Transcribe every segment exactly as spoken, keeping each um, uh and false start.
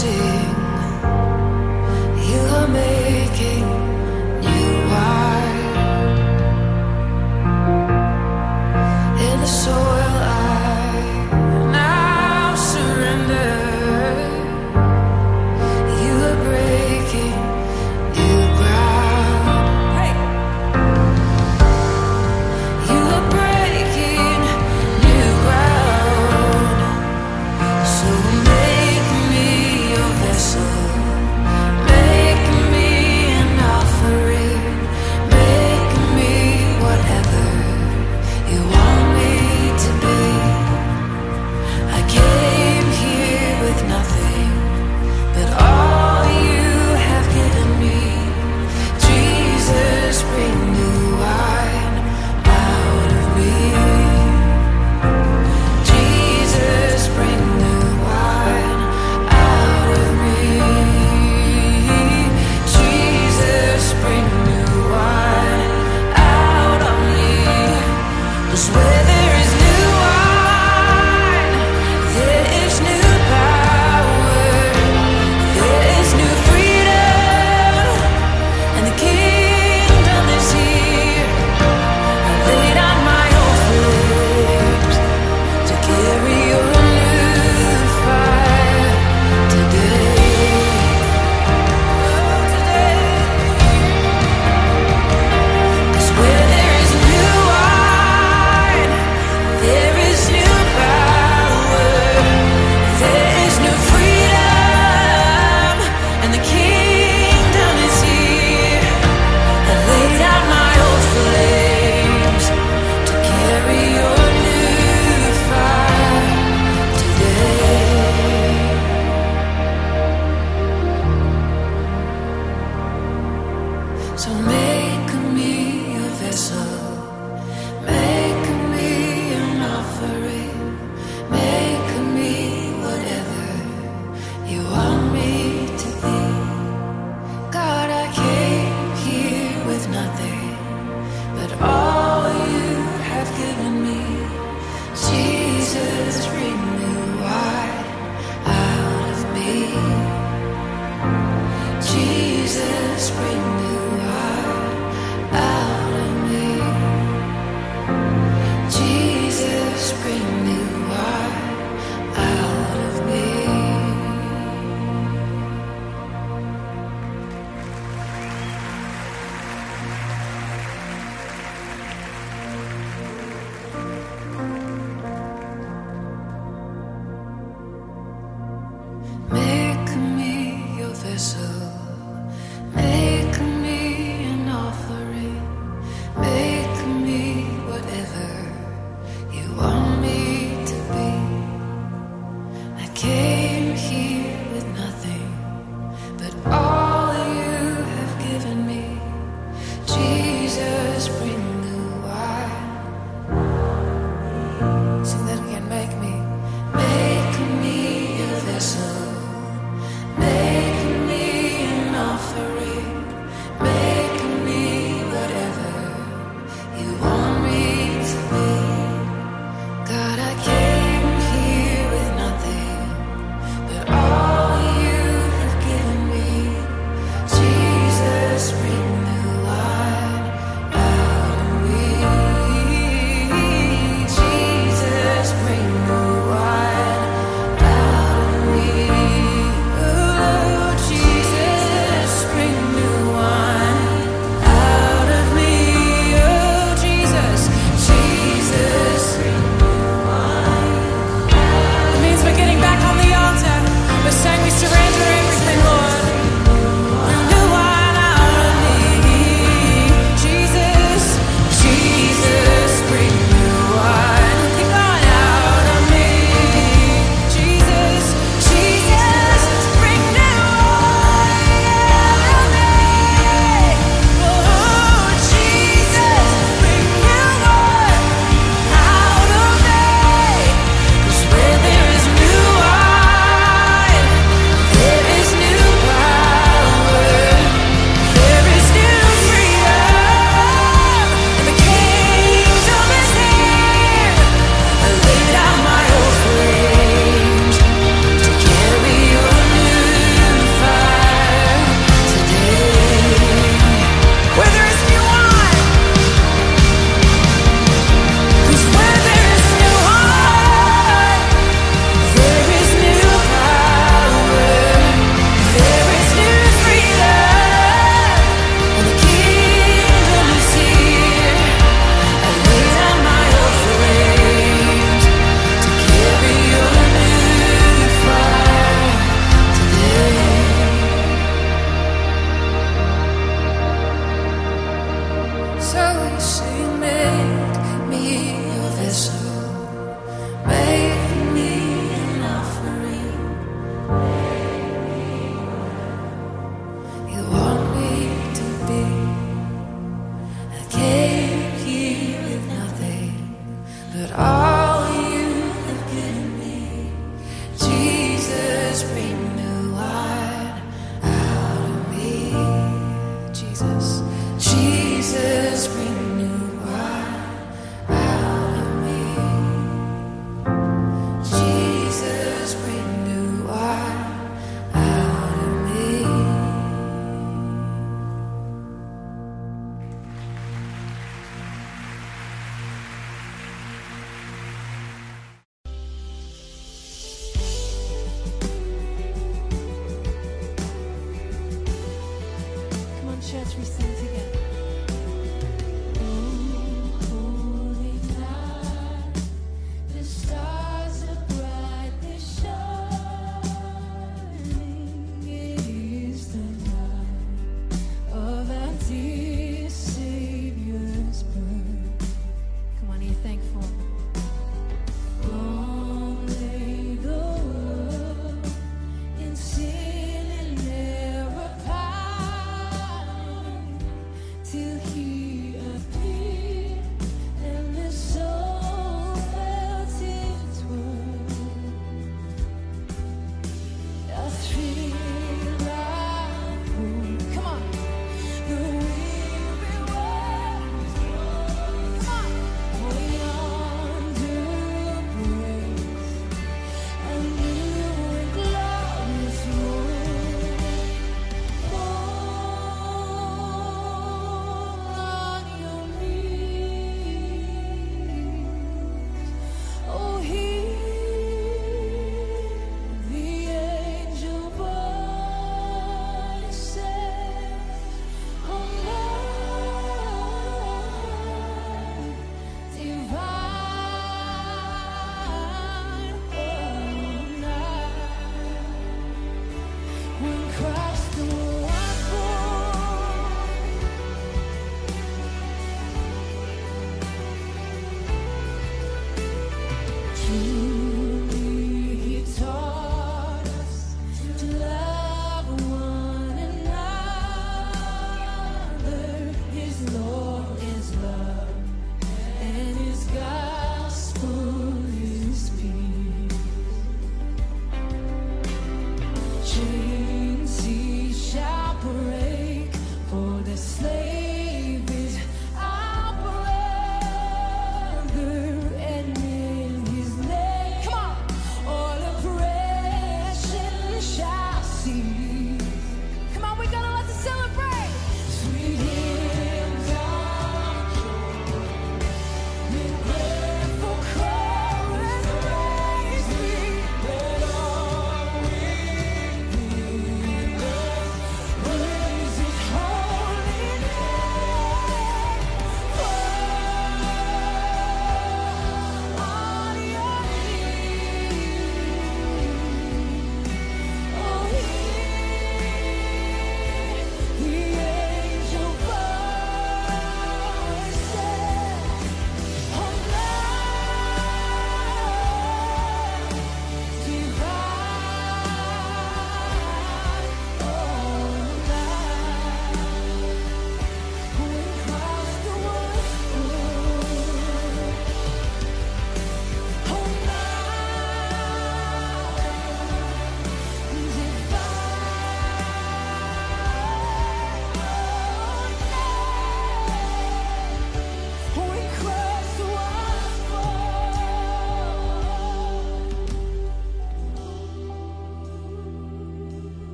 Jesus,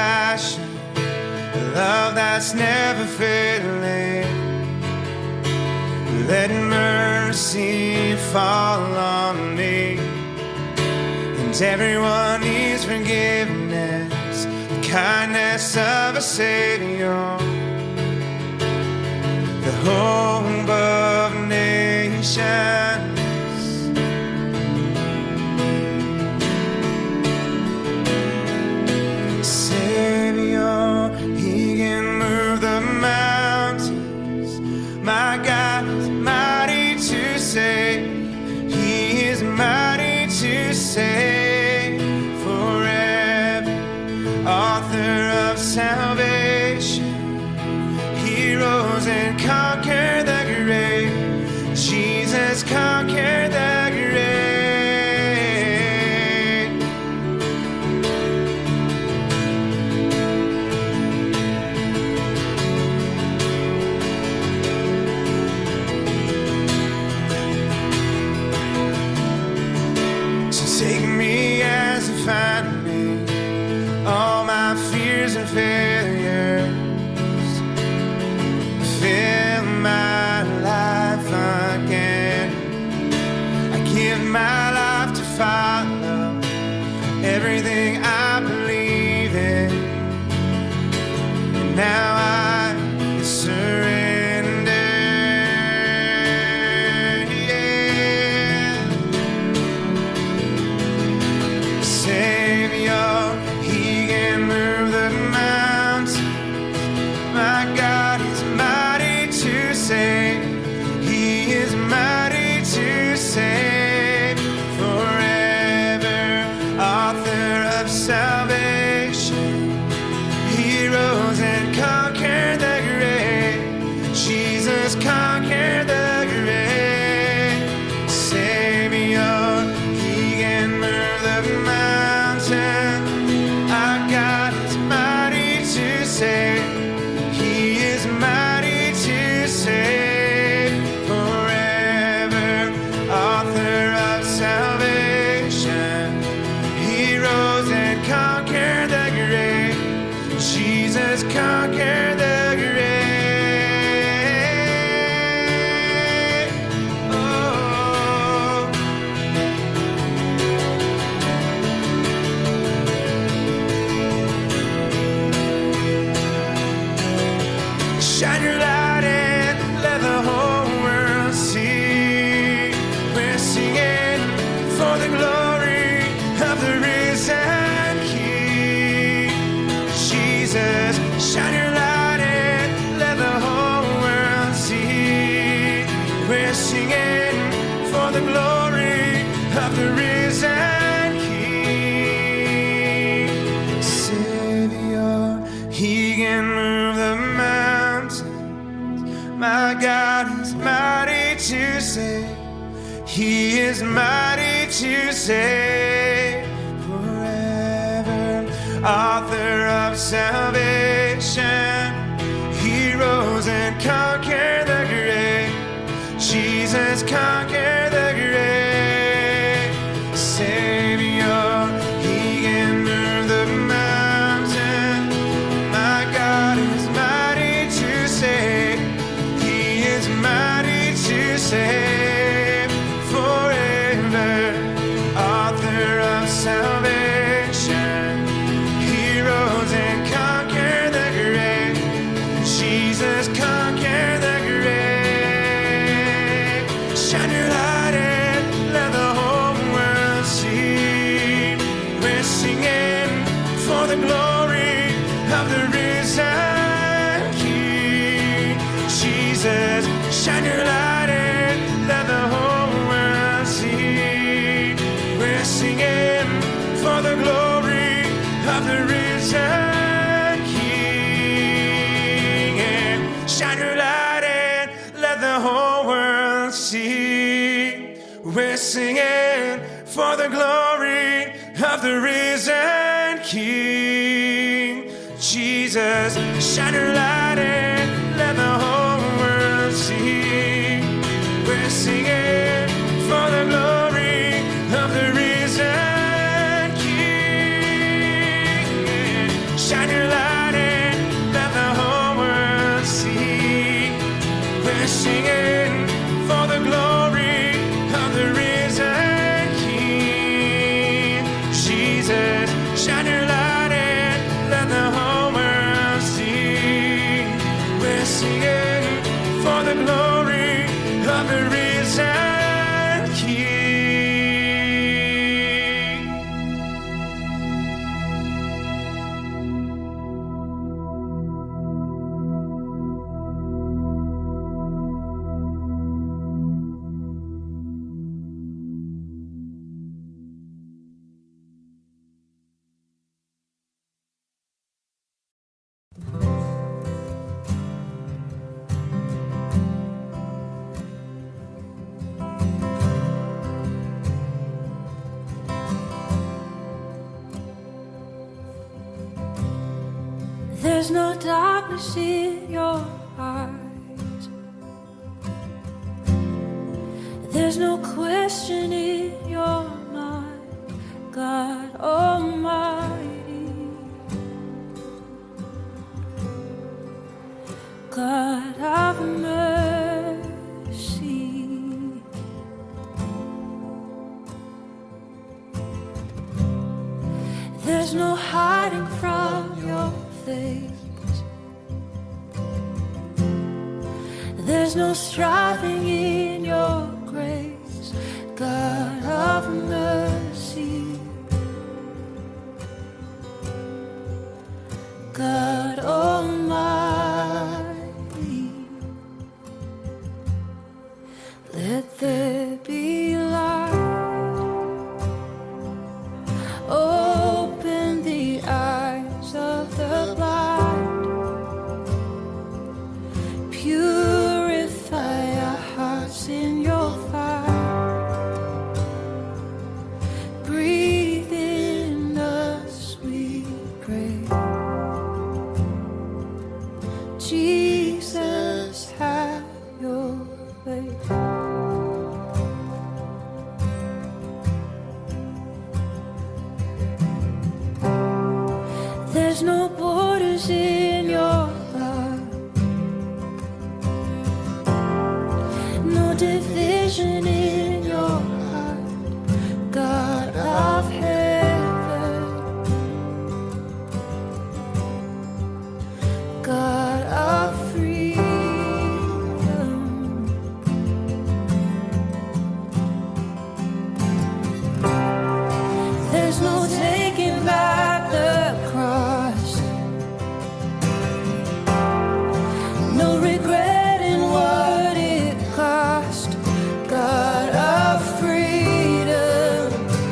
compassion, a love that's never failing. Let mercy fall on me. And everyone needs forgiveness, the kindness of a Savior, the hope of nations. Savior, He can move the mountains. My God is mighty to save. He is mighty to save forever. Author of salvation, He rose and conquered the grave. Jesus conquered the grave. So take me as you find me, all my fears and failures. Fill my life again. I give my life to follow everything I believe in. And now I surrender. Yeah. Savior, He can move the mountains. My God is mighty to save. He is mighty to save forever. Author of salvation, He rose and conquered the grave. Jesus conquered the grave. Savior, He can move the mountain. Our God is mighty to save. He is mighty to save forever. Author of salvation, He rose and conquered the grave. Jesus conquered the grave. Oh. Shine your light and let the whole world see. We're singing for the glory of the risen King. Jesus, shine your light and let the whole world see. We're singing for the glory of the risen King. Savior, He can move the mountains. My God is mighty to save. He is mighty to save forever. Author of salvation, He rose and conquered the grave. Jesus conquered the grave. Savior, He can move the mountain. My God is mighty to save. He is mighty to save forever. Author of salvation, He rose and conquered the grave. Jesus conquered the grave. Shine your light and let the whole world see. We're singing for the glory of the risen King. Jesus, shine your light and let the whole world see. We're singing for the glory of the risen King. And shine your light and let the whole world see. We're singing for the glory of the risen King. Jesus, shine your light and let the whole world see. We're singing for the glory of the risen King. Shine your singing for the glory of the risen King. Jesus, shine your light and let the whole world see. We're singing for the glory of the risen King. There's no darkness in your eyes. There's no question in your mind, God Almighty, God of mercy. There's no hiding from your face. There's no striving in your grace, God of mercy, God Almighty. Let there be light. Open the eyes of the blind. Purify our hearts in your fire. Breathe in us, we pray. Jesus, have your way. There's no borders in your love, no division in your heart, God of heaven, God of freedom. There's no taking back the cross, no regret in what it cost, God of freedom,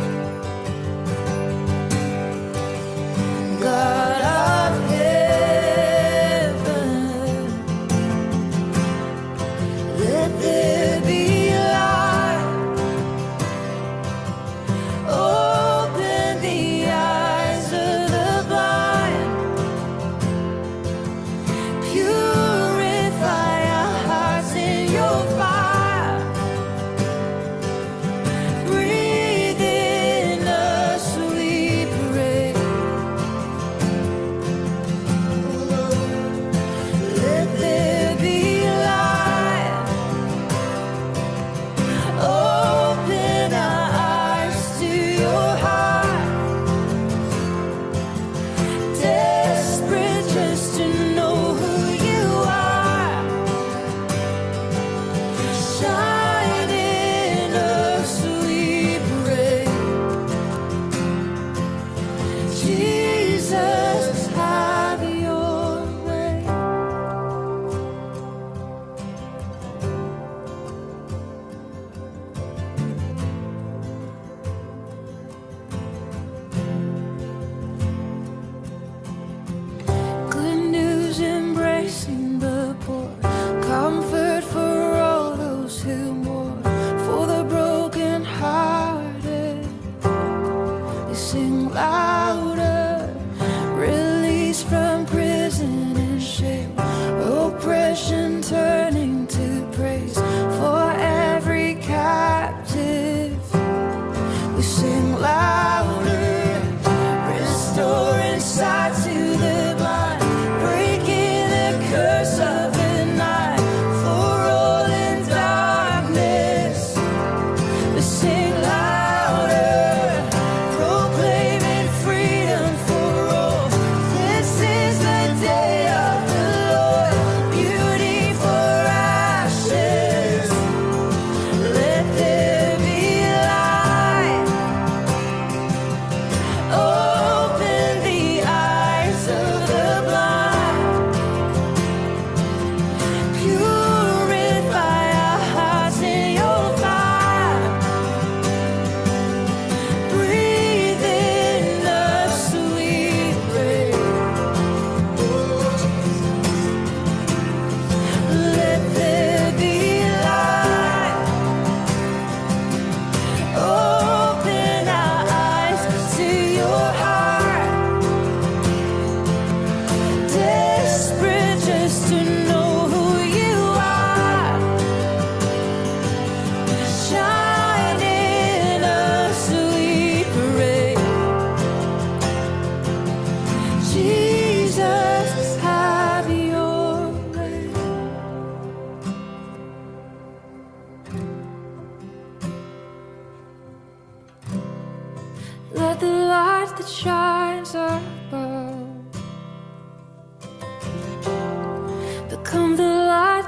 God of heaven. Let there be light. Open the eyes of the blind. Purify our hearts in your fire. Breathe in us, we pray. Let there be light. Open our eyes to your heart. Desperate just to know who you are. Shine in us, we pray. Jesus, have your way. Good news embracing the poor, comfort for all those who mourn, for the broken hearted. They sing louder, release from prison and shame, oppression turning to praise for every captive. We sing louder, restoring sight to the blind, breaking the curse of the night, for all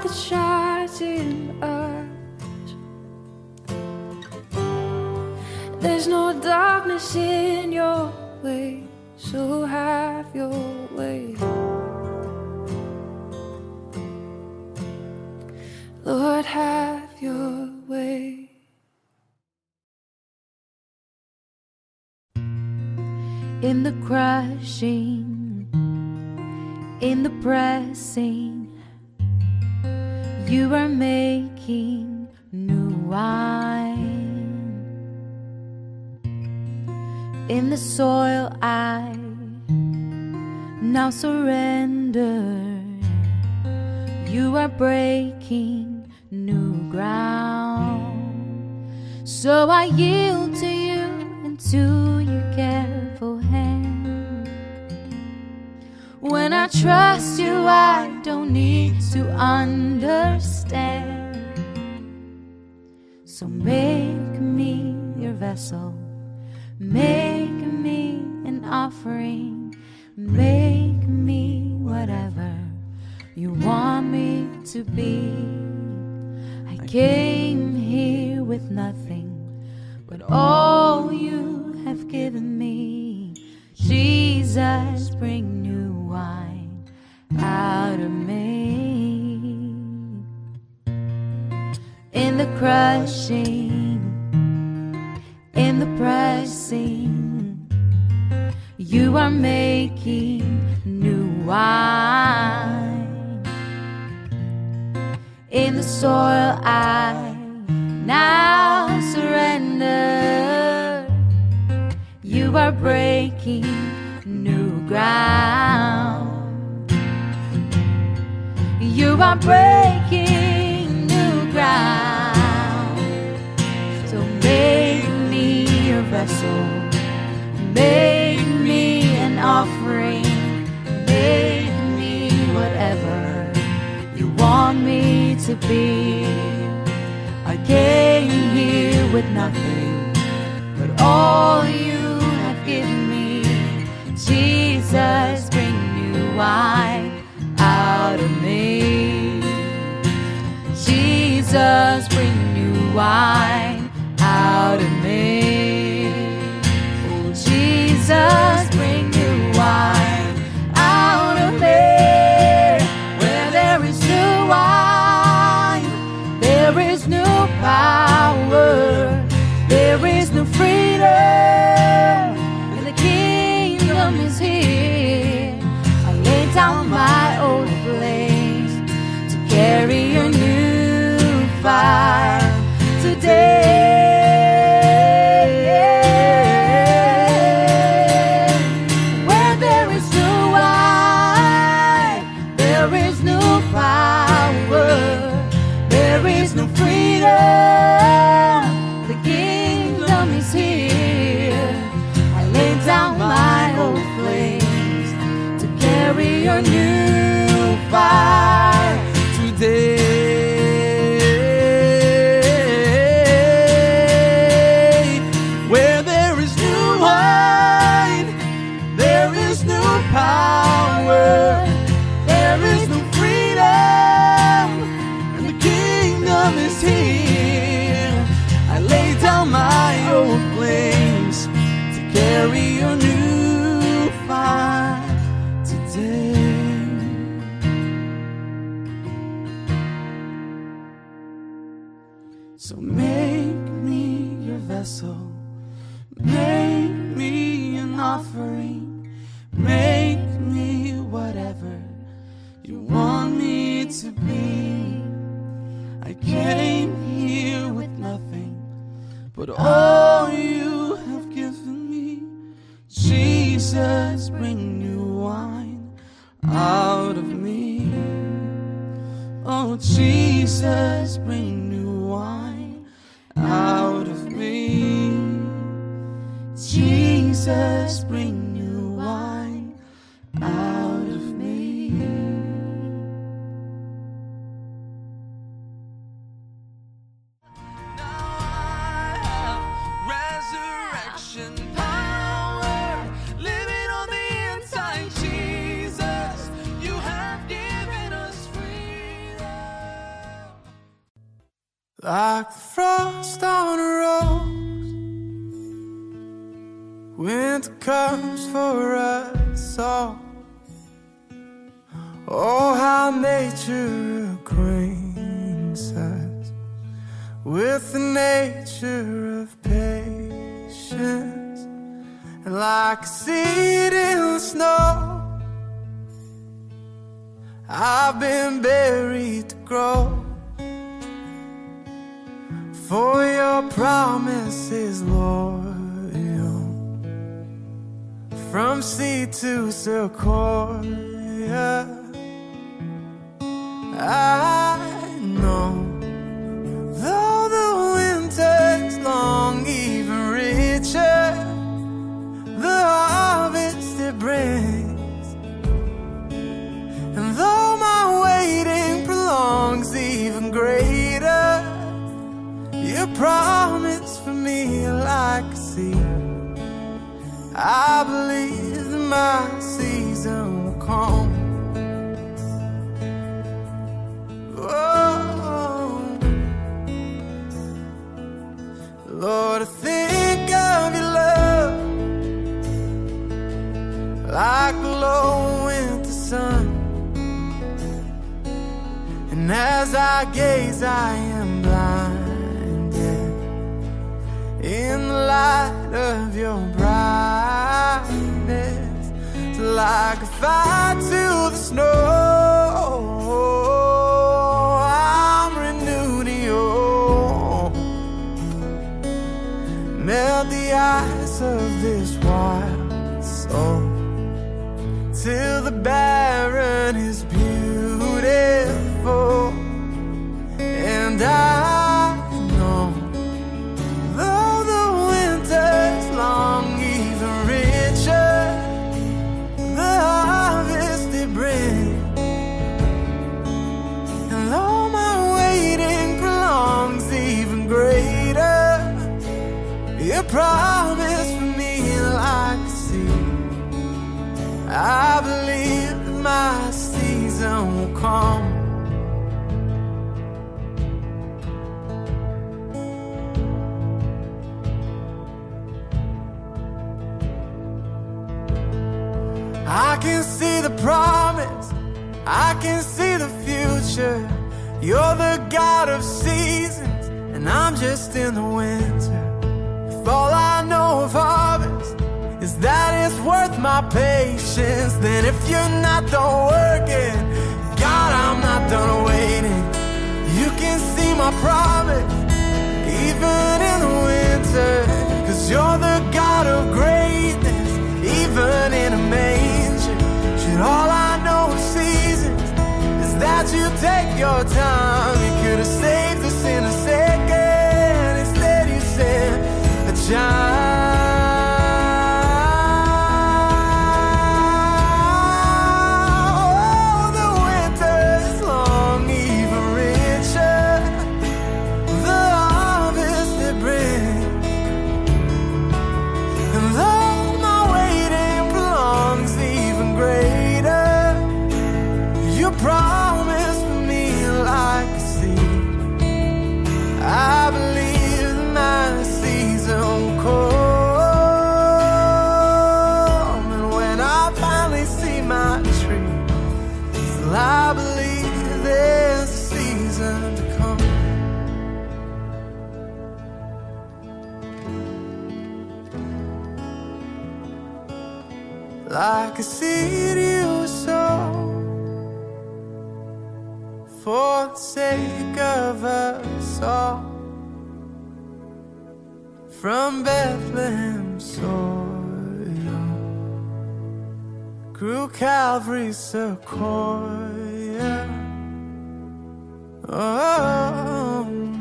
that shines in us. There's no darkness in your way, so have your way. Lord, have your way. In the crushing, in the pressing, you are making new wine. In the soil I now surrender, you are breaking new ground. So I yield to you and to your careful hand. When I trust you, I don't need to understand. So make me your vessel, make me an offering, make me whatever you want me to be. I came here with nothing, but all you have given me. Jesus, bring new wine out of me. In the crushing, in the pressing, you are making new wine. In the soil I now surrender, you are breaking new ground. You are breaking new ground. So make me your vessel, make me an offering, make me whatever you want me to be. I came here with nothing, but all you have given me. Jesus, bring new wine out of me. Jesus, bring new wine out of me. Oh, Jesus, bring new wine out of me. Where there is new wine, there is new power, there is no freedom, and the kingdom is here. I lay down my old place to carry your new fire today. Where there is new wine, there is new power, there is no freedom. The kingdom is here. I lay down my old place to carry your new fire today. Where there is new wine, there is new power, there is no freedom, and the kingdom is here. I lay down my old place to carry your new fire today. So make me your vessel, make me an offering, make me whatever you want me to be. I came here with nothing, but all you have given me. Jesus, bring new wine out of me. Oh, Jesus, bring new wine out of me. Jesus, bring new wine out of me. Now I have resurrection power living on the inside. Jesus, you have given us freedom. like the frost on a rose. Winter comes for us all. Oh, how nature acquaints us with the nature of patience. And like a seed in the snow, I've been buried to grow. For your promise is loyal, from sea to sequoia. I know, though the winter's long, even richer the harvest it brings. And though my waiting prolongs, even greater your promise for me like a seed. I believe that my season will come. Oh, Lord, I think of your love like the low winter sun. And as I gaze, I am blinded in the light of your brightness. It's like a fire to the snow. I'm renewed in you. Melt the ice of this wild soul till the barren is beautiful. And I know, though the winter's long, even richer the harvest it brings. And though my waiting prolongs, even greater your promise for me like a seed. I believe that my season will come. I can see the promise, I can see the future. You're the God of seasons, and I'm just in the winter. If all I know of harvest is that it's worth my patience, then if you're not done working, God, I'm not done waiting. You can see my promise, even in the winter, 'cause you're the God of greatness, even in a manger. Should all I know of seasons is that you take your time. You could have saved us in a second, instead you sent a child. Promise for me like a seed. I believe that my season will come. And when I finally see my tree, still I believe there's a season to come. Like a seed you sow for the sake of us all, from Bethlehem soil grew Calvary's sequoia. Oh,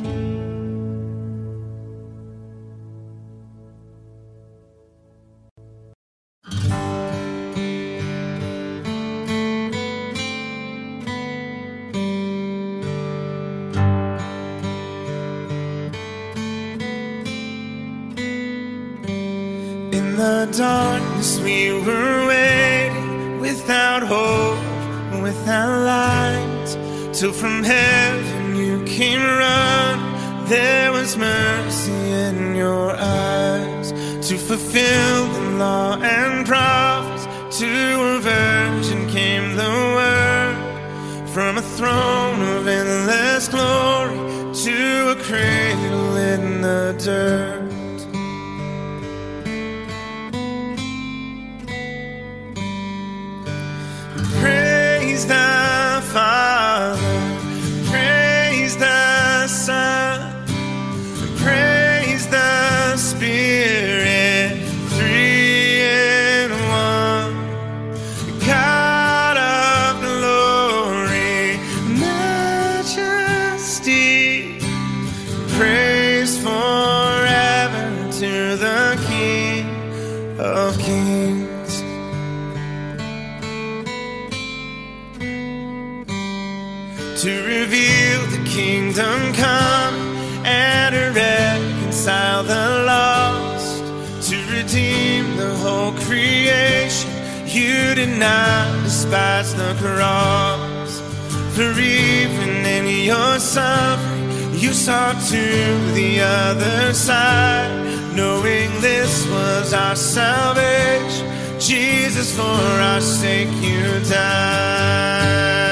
in the darkness we were waiting, without hope, without light, till from heaven you came running there was mercy in your eyes to fulfill the law and prophets. To a virgin came the word, from a throne of endless glory to a cradle in the dirt. Praise the Father, praise the Son, praise the Spirit, three in one. God of glory, majesty, praise forever to the King of kings. To reveal the kingdom come and to reconcile the lost, to redeem the whole creation. You did not despise the cross, for even in your suffering you saw to the other side, knowing this was our salvation. Jesus, for our sake you died.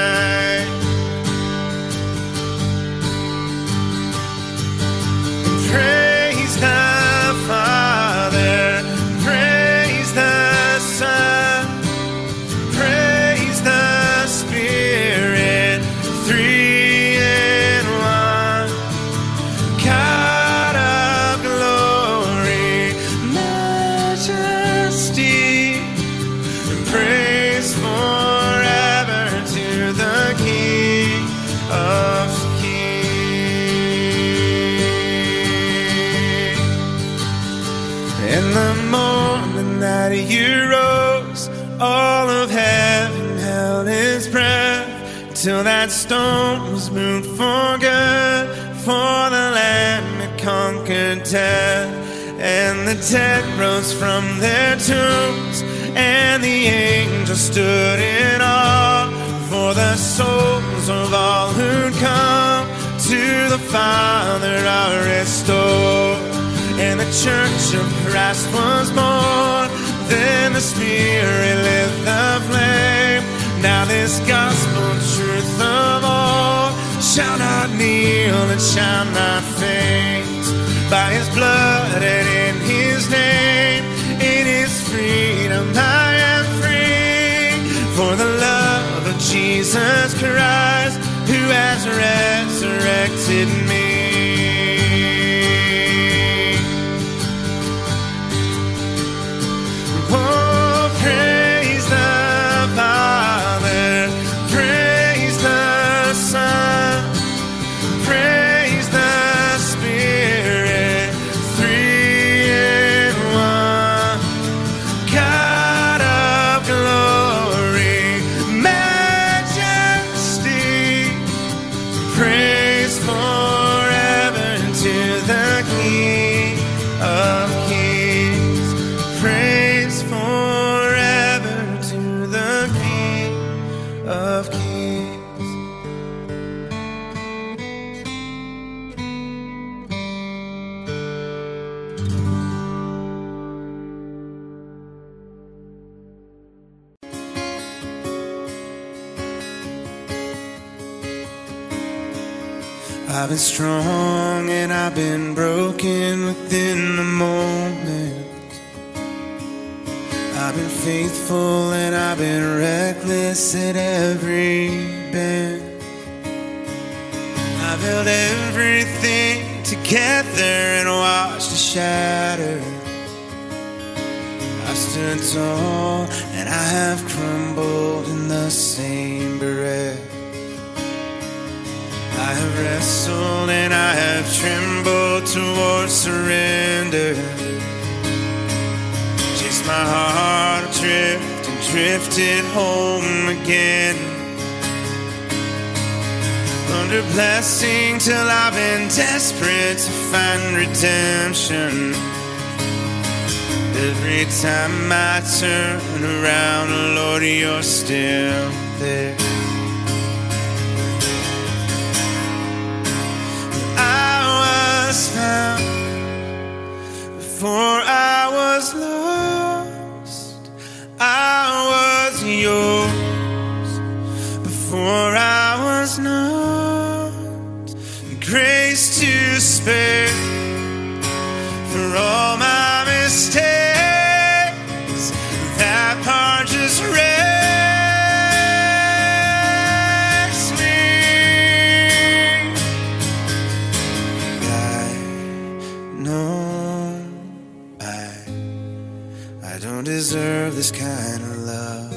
Praise the Father, praise the Son, praise the Spirit, three in one. God of glory, majesty, praise forever to the King of In the moment that you rose, all of heaven held its breath, till that stone was moved for good, for the Lamb had conquered death. And the dead rose from their tombs, and the angels stood in awe, for the souls of all who'd come to the Father are restored. And the church of Christ was born, then the Spirit lit the flame. Now this gospel truth of all shall not kneel and shall not faint. By his blood and in his name, in his freedom I am free. For the love of Jesus Christ, who has resurrected me. Oh, praise the Father, praise the Son, praise the Spirit, three in one. God of glory, majesty, praise forever to the King of kings. Praise forever to the King of kings. I've been strong and I've been broken within the moment. I've been faithful and I've been reckless at every bend. I've held everything together and watched it shatter. I've stood tall and I have crumbled in the same breath. I have wrestled and I have trembled towards surrender. Chased my heart adrift and drifted home again. Under blessing till I've been desperate to find redemption. Every time I turn around, Lord, you're still there. I Before I was lost, I was yours. Before I was not, grace to spare for all my mistakes. That part just wrecks me. I know I I don't deserve this kind of love.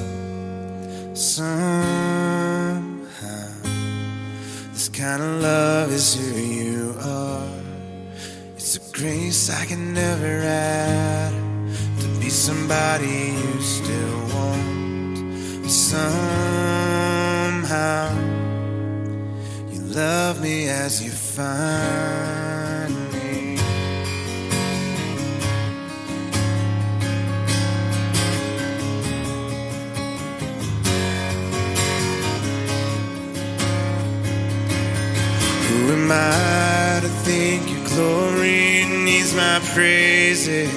Somehow this kind of love is who you are. It's a grace I can never add to be somebody you still want. But somehow you love me as you find me. Who am I to think your glory needs my praises?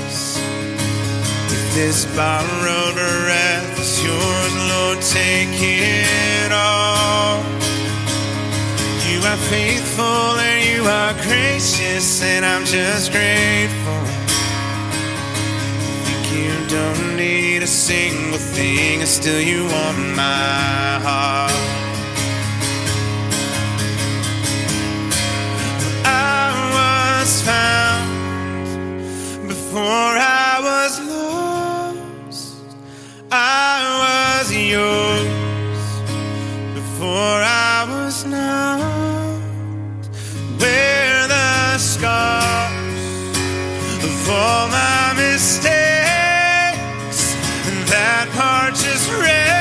If this borrowed breath is yours, Lord, take it all. You are faithful and you are gracious, and I'm just grateful. Think you don't need a single thing, and still you want my heart. Found before I was lost, I was yours. Before I was not, wear the scars of all my mistakes, and that part just wrecks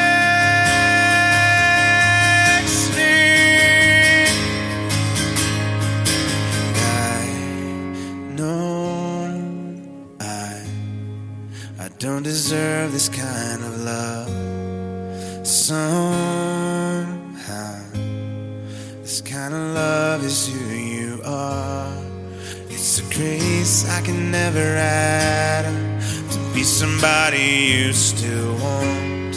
don't deserve this kind of love. Somehow this kind of love is who you are. It's a grace I can never add to be somebody you still want.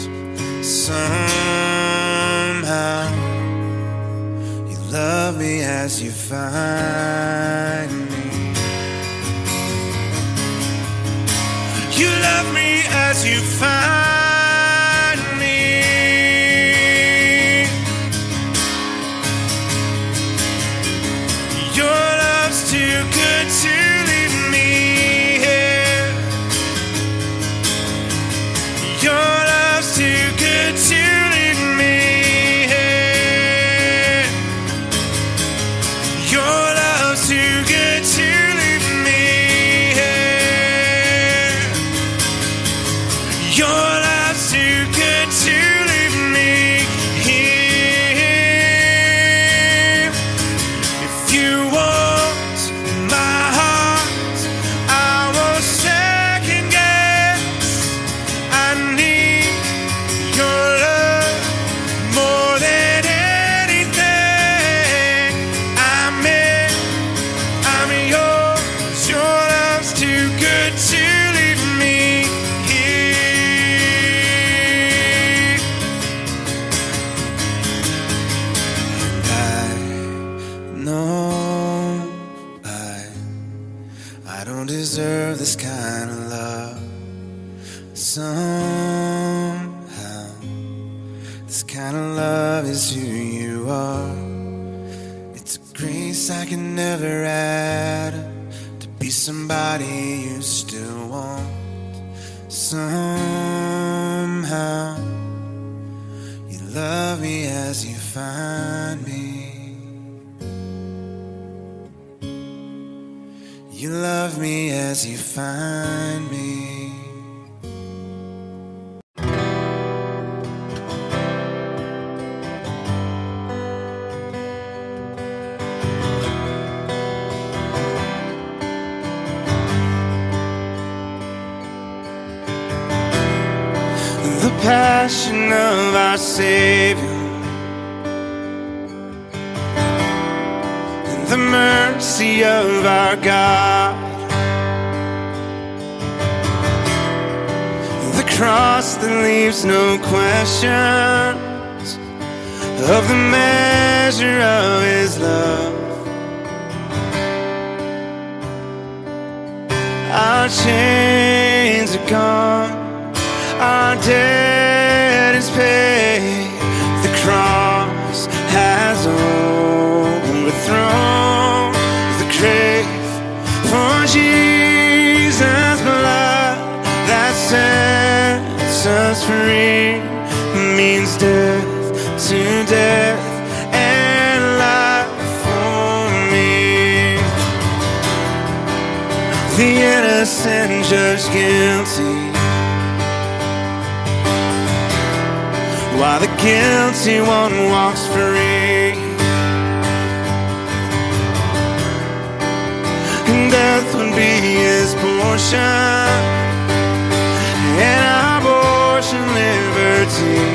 Somehow you love me as you find me. You love me as you find me. Your love's too good to leave me here. Your love's too good to leave me here. Your love's too good to leave me. Your love's too good to leave me here. If you want my heart, I won't second guess. I need your love more than anything. I'm in, I'm yours. Your love's too good to leave me here. Deserve this kind of love. Somehow this kind of love is who you are. It's a grace I can never add to be somebody you still want. Somehow you love me as you find me. You love me as you find me. The passion of our Savior, the mercy of our God, cross that leaves no questions of the measure of his love. Our chains are gone, our debt is paid. The cross has overthrown the grave. For Jesus' blood that sets us free means death to death and life for me. The innocent judged guilty, while the guilty one walks free. And death would be his portion, and our portion liberty.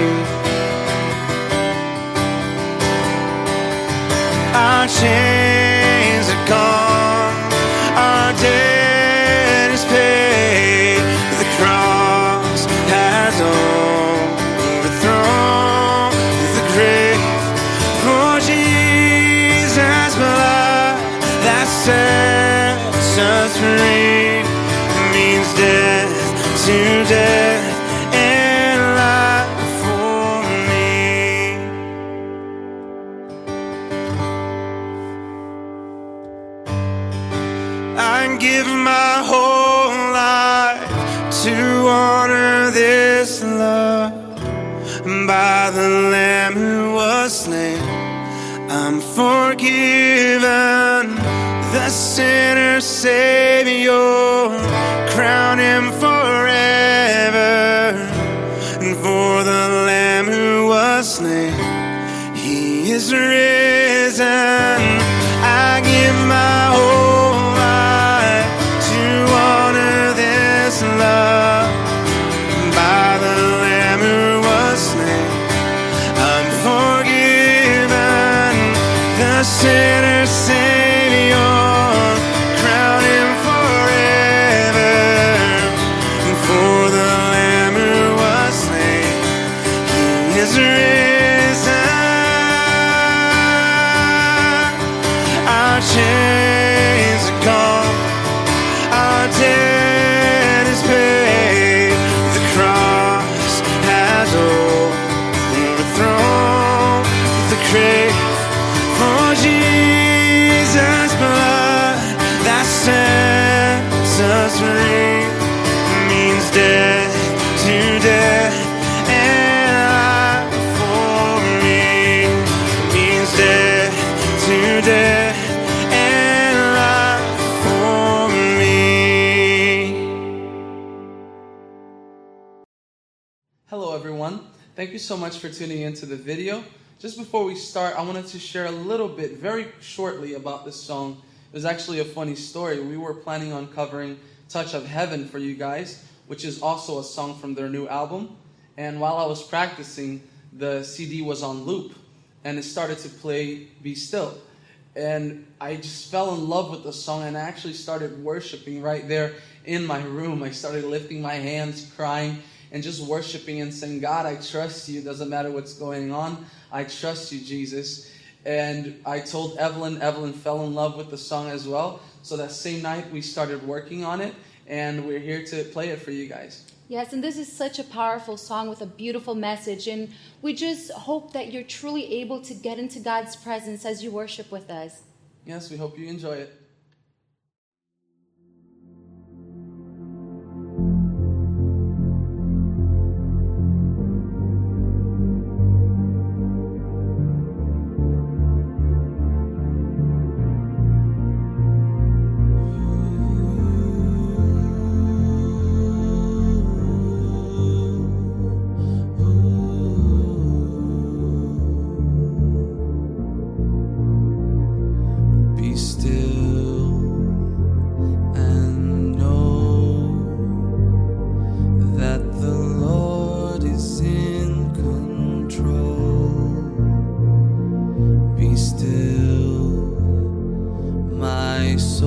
Our chains are gone, our debt is paid. The cross has overthrown the grave. For Jesus' blood that sets us free means death to death and life for me. I give my whole life to honor this love. By the Lamb who was slain, I'm forgiven. The sinner's Savior, crown him forever. And for the Lamb who was slain, he is risen. I give my whole life to honor this love. By the Lamb who was slain, I'm forgiven. The sinner's Savior, crown him forever. And for the Lamb who was slain, he is risen. Our chains are gone, our debt is paid. The cross has overthrown the grave. For Jesus' blood that sets us free means death to death and life for me. Means death to death and life for me. Hello everyone, thank you so much for tuning into the video. Just before we start, I wanted to share a little bit, very shortly, about this song. It was actually a funny story. We were planning on covering Touch of Heaven for you guys, which is also a song from their new album. And while I was practicing, the C D was on loop, and it started to play Be Still. And I just fell in love with the song, and I actually started worshiping right there in my room. I started lifting my hands, crying, and just worshiping and saying, God, I trust you. Doesn't matter what's going on. I trust you, Jesus. And I told Evelyn. Evelyn fell in love with the song as well. So that same night, we started working on it, and we're here to play it for you guys. Yes, and this is such a powerful song with a beautiful message. And we just hope that you're truly able to get into God's presence as you worship with us. Yes, we hope you enjoy it.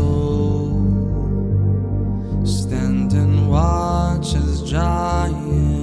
Stand and watch as giants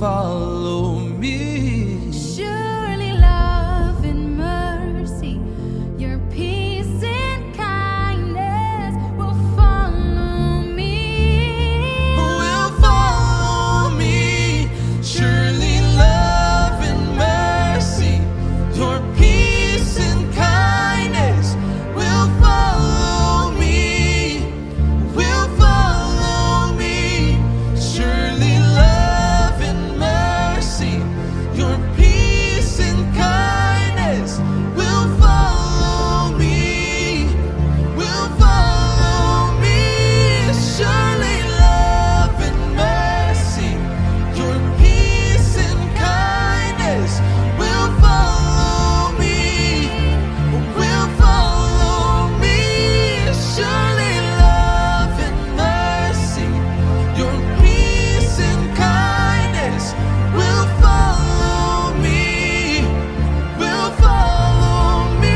follow me. Surely love and mercy, your peace and kindness will follow me. Will follow me. Surely love and mercy, your peace and kindness will follow me. Will follow me. Surely love and mercy, your peace and kindness will follow me. Will follow me. Surely love and mercy, your peace and kindness will follow me. Will follow me. Surely love and mercy, your peace and kindness will follow me. Will follow me.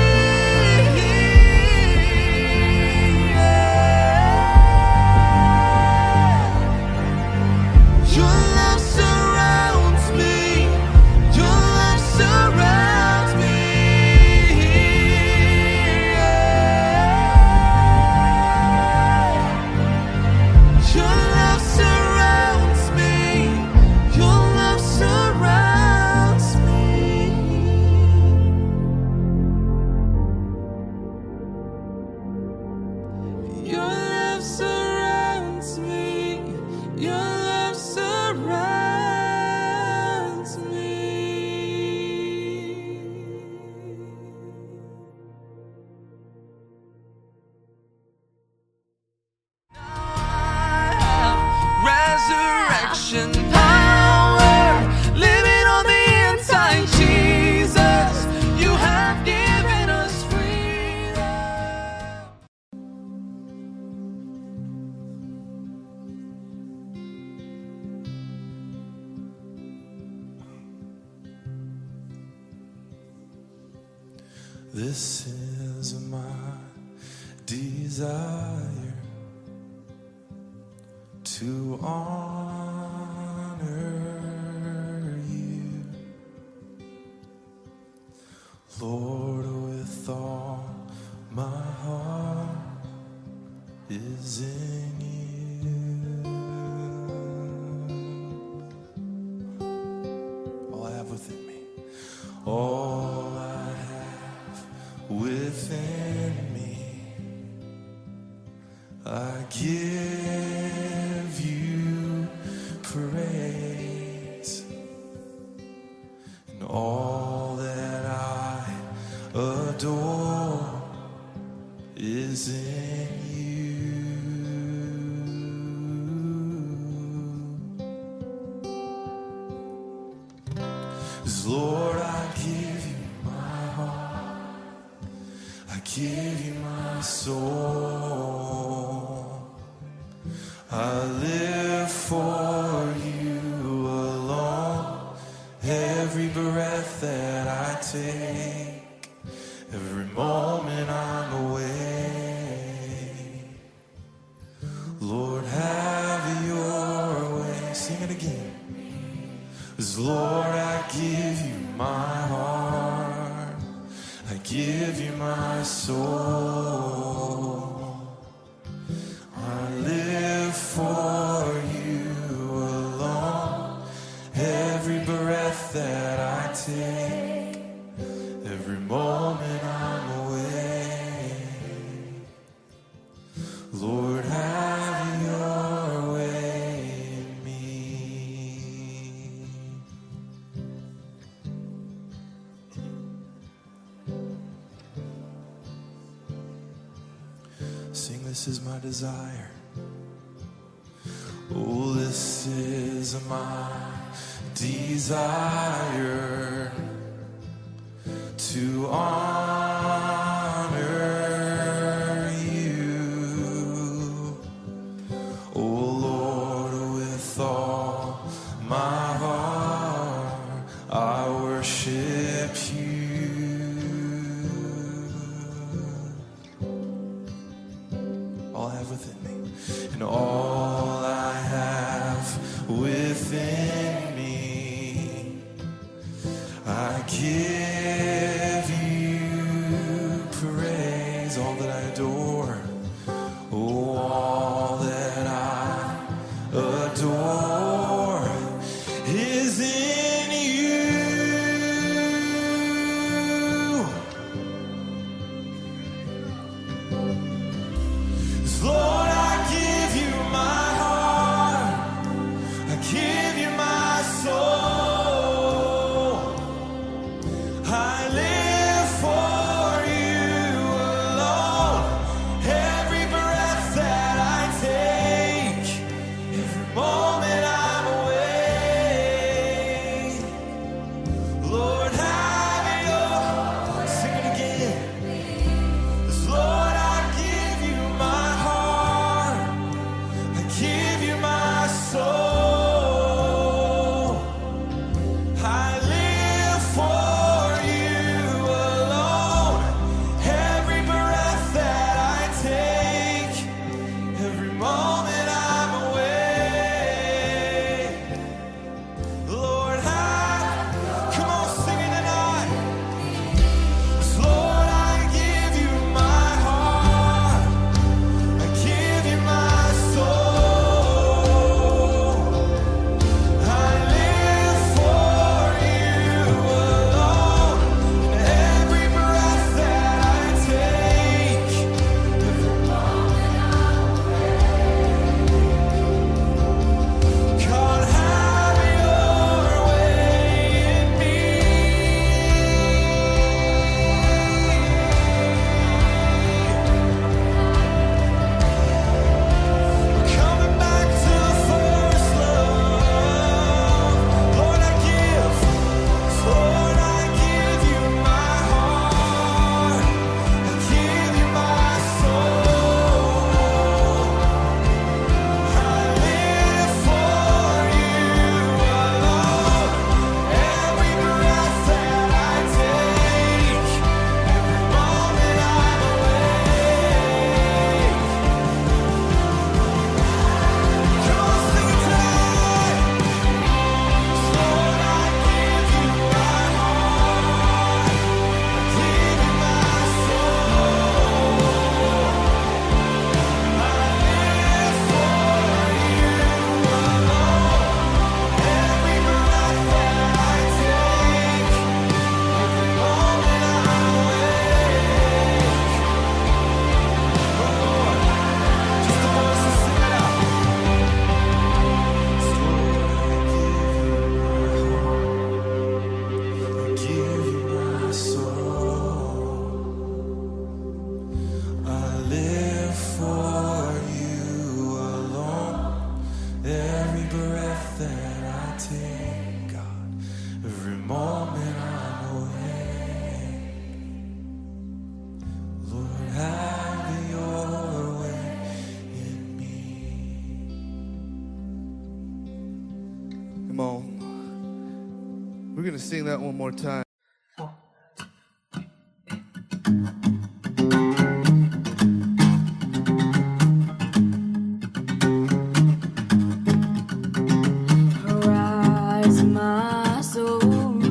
Your love surrounds me. Your love surrounds me. Your love surrounds me. Your love surrounds me. Your love surrounds me. Your love surrounds me. Resurrection power, living on the inside, Jesus, you have given us freedom. This is my desire, to honor you, Lord, with all my heart is in you. All I have within me, all I have within me, I give you praise, and all that I adore is in you. 'Cause Lord, I give you my heart, I give you my soul, I live for you alone. Every breath that I take, every moment I'm away, Lord, have your way. Sing it again. 'Cause Lord, I give you my heart, I give you my soul, I live for you alone. Every breath that I take, every moment I'm away, Lord, have your way in me. Sing, this is my desire. Oh, this is my desire, to honor you. Oh Lord, with all my heart, I worship you. All I have within me, and all I have within within me. I give you praise, all that I adore, oh, all that I adore is in you. 'Cause Lord, I give you my heart, I give you my soul. We're going to sing that one more time. Arise, my soul,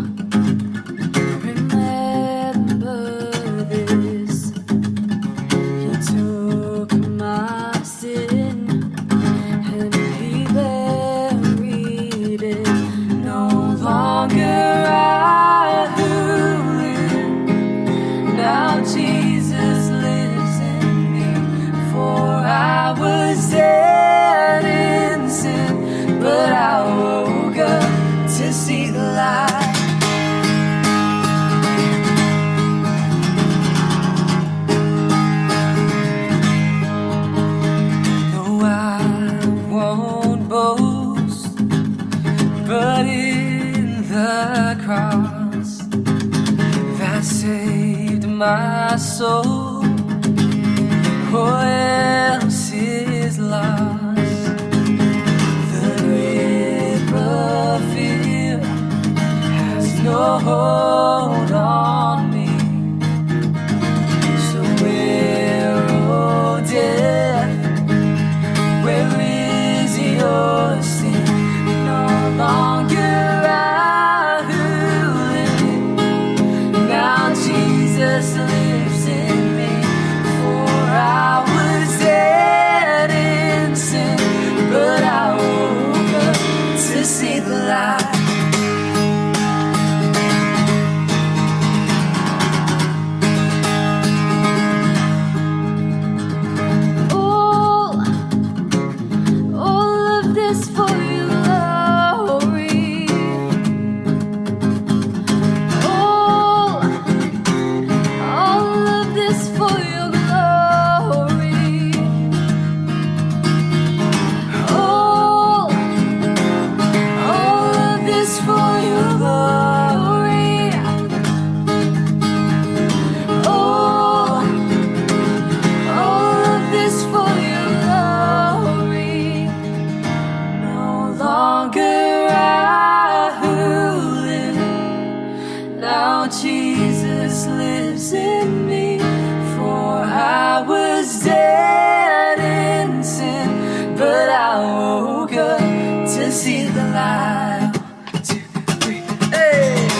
remember this. He took my sin and he buried it. No longer I who live, now Jesus lives in me. For I was dead in sin, but I woke up to see the light. No, I won't boast, but in the cross that saved my soul. What else is lost? The grip of fear has no hold on me. So where, oh death, where is your sting? No see the light. All, all of this for your glory. All, all of this for your glory. All, all of this for your glory. All, all of this for your glory. No longer I who live, now Jesus lives in me. For I was dead in sin, but I woke up to see the light. One, two, three, hey!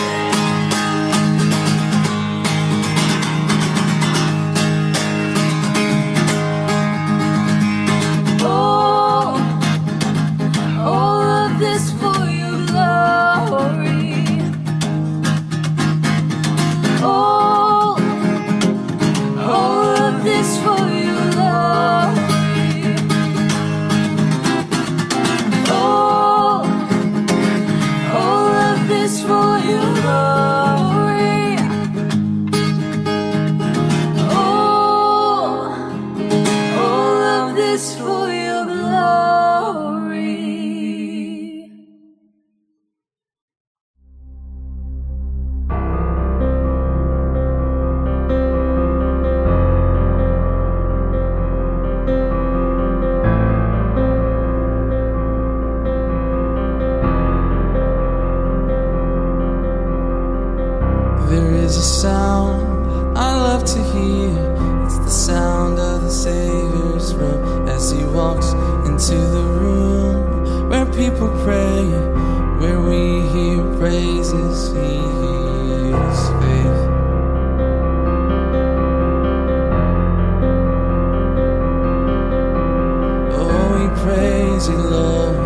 Oh, all of this for your glory. Oh, all of this for your glory. Oh, all of this for your glory. Oh, all of this for your glory. There is a sound I love to hear. It's the sound of the Savior's robe as he walks into the room where people pray, where we hear praises, he hears faith. Oh, we praise you, Lord.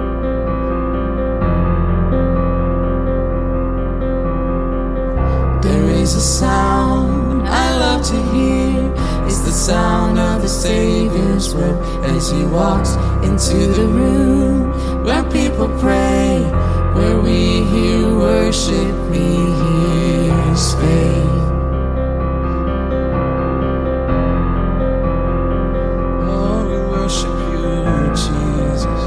There is a sound I love to hear. It's the sound of the Savior's word as he walks into the room where people pray, where we hear worship, we hear faith. Oh, we worship you, Jesus.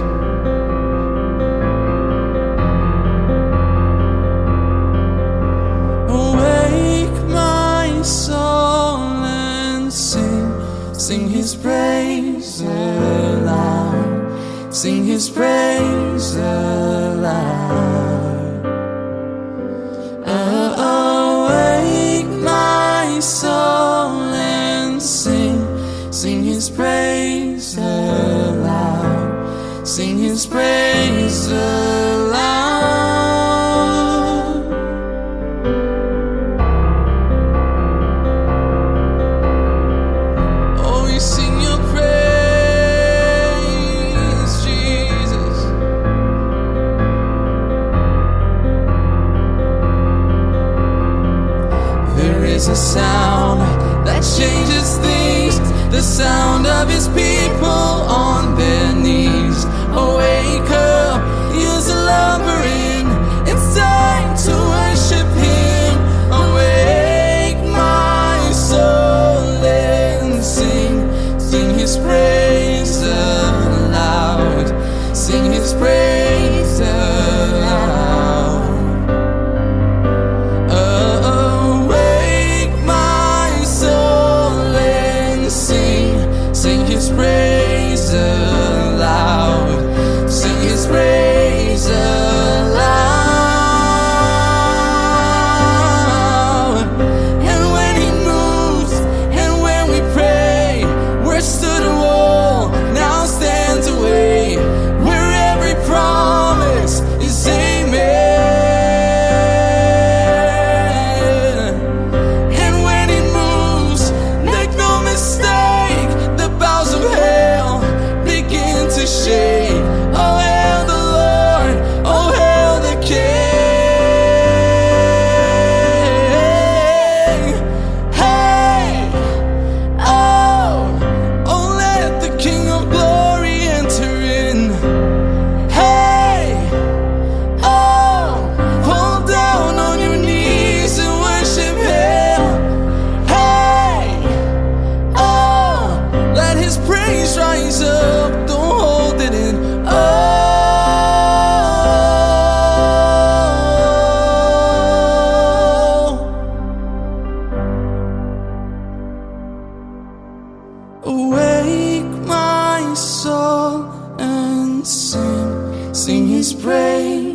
Awake my soul and sing, sing his praise aloud, sing his praise aloud. Oh, awake my soul and sing, sing his praise aloud, sing his praise aloud. A sound that changes things, the sound of his people on their knees. Awake up, use a lumbering, it's time to worship him. Awake my soul and sing, sing his praise aloud, sing his praise aloud. Sing his praise.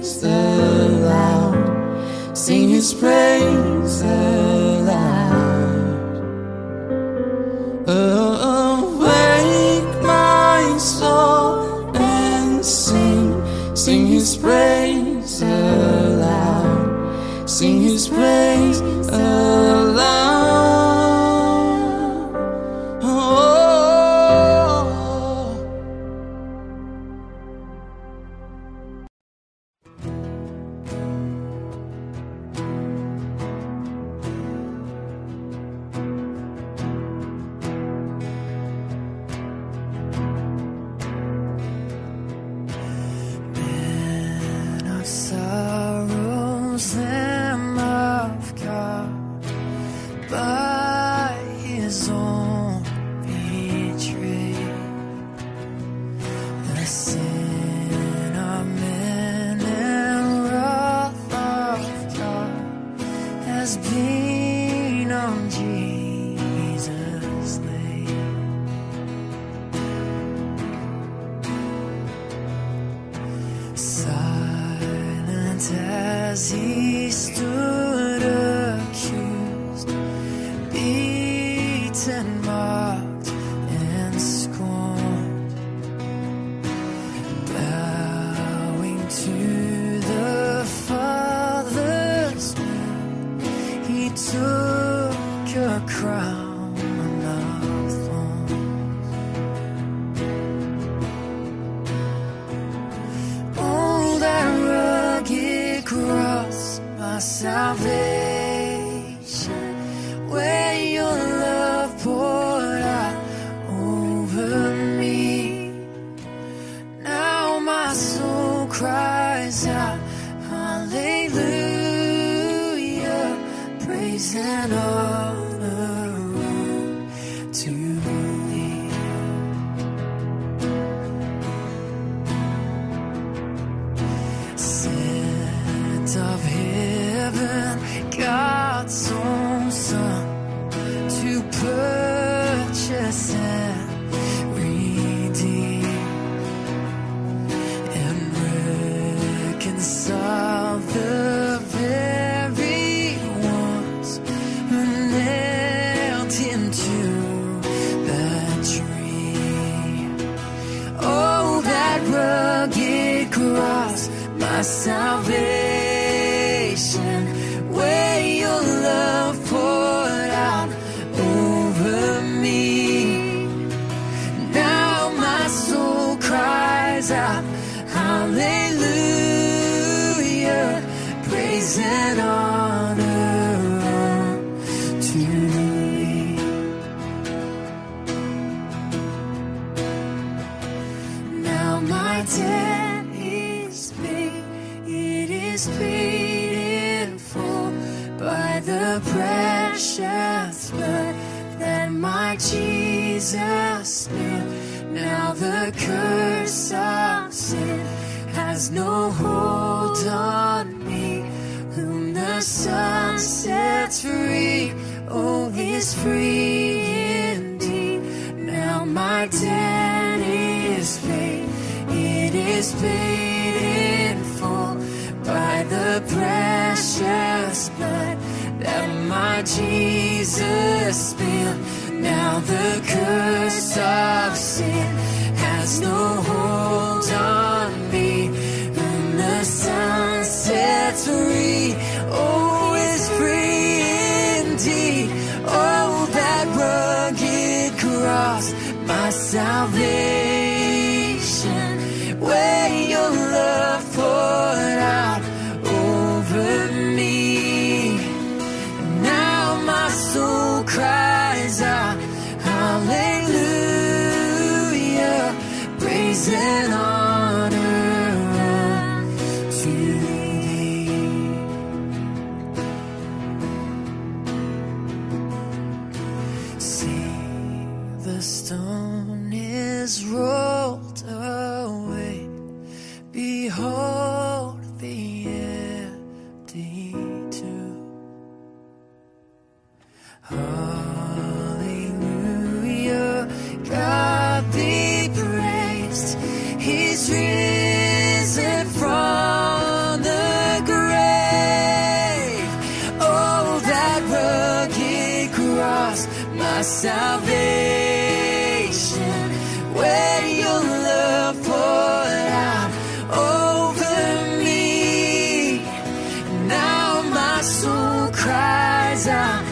praise aloud. Sing his praise aloud. Awake my soul and sing. Sing his praise aloud. Sing his praise aloud. He's risen from my salvation, where your love poured out over me. Now my soul cries out,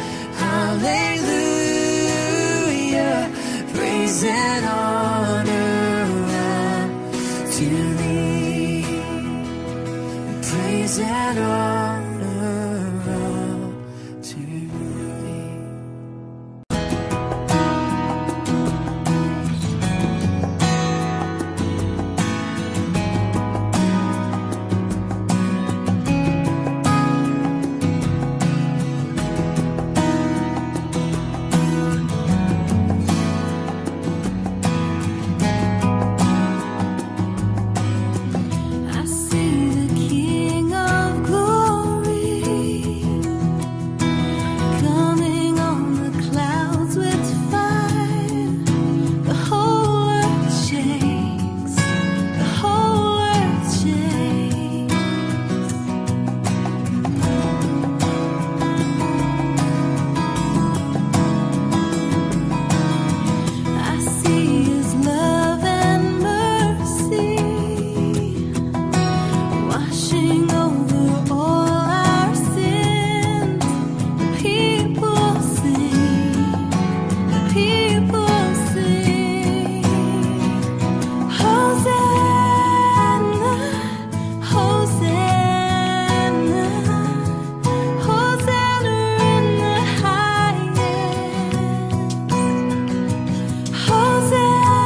hallelujah, praise and honor unto thee, praise and honor.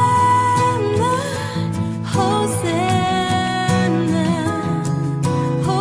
Hosanna,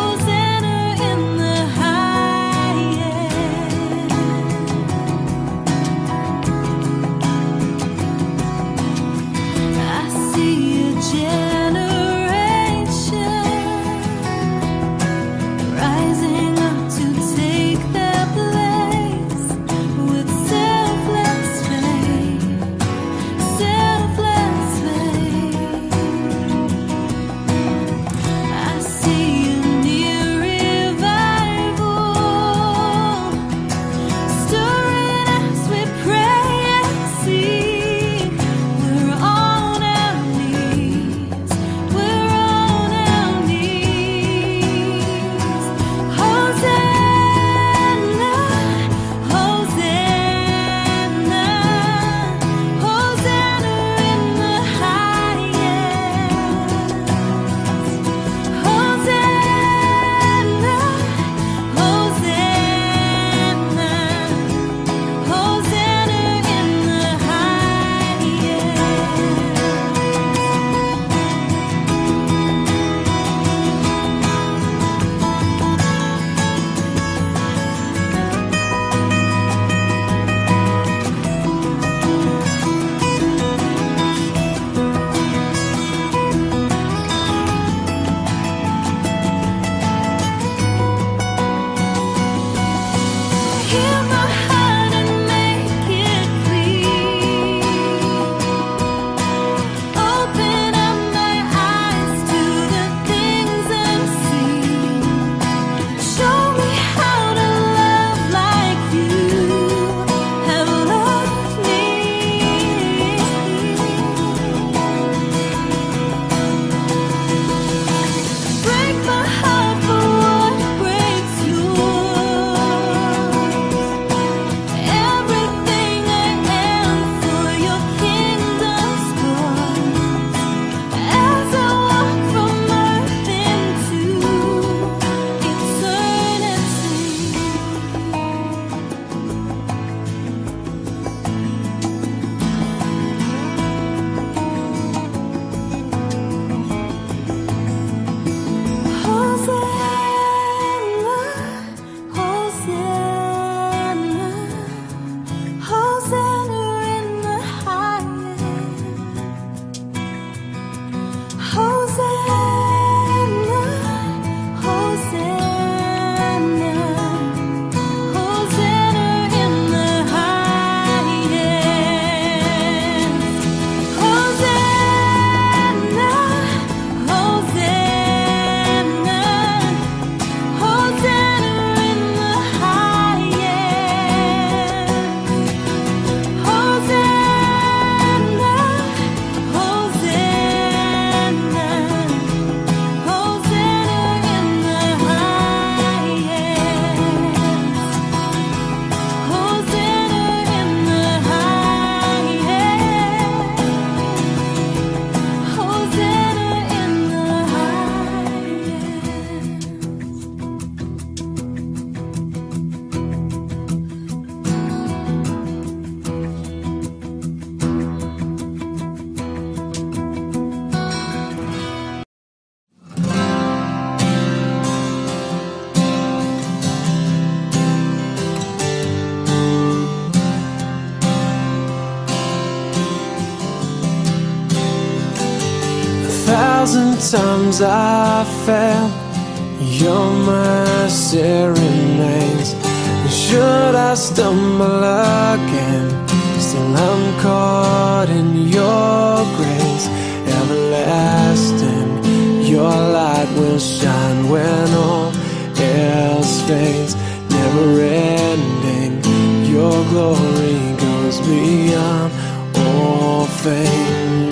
times I fail, your mercy remains. Should I stumble again, still I'm caught in your grace. Everlasting, your light will shine when all else fades. Never ending, your glory goes beyond all fame.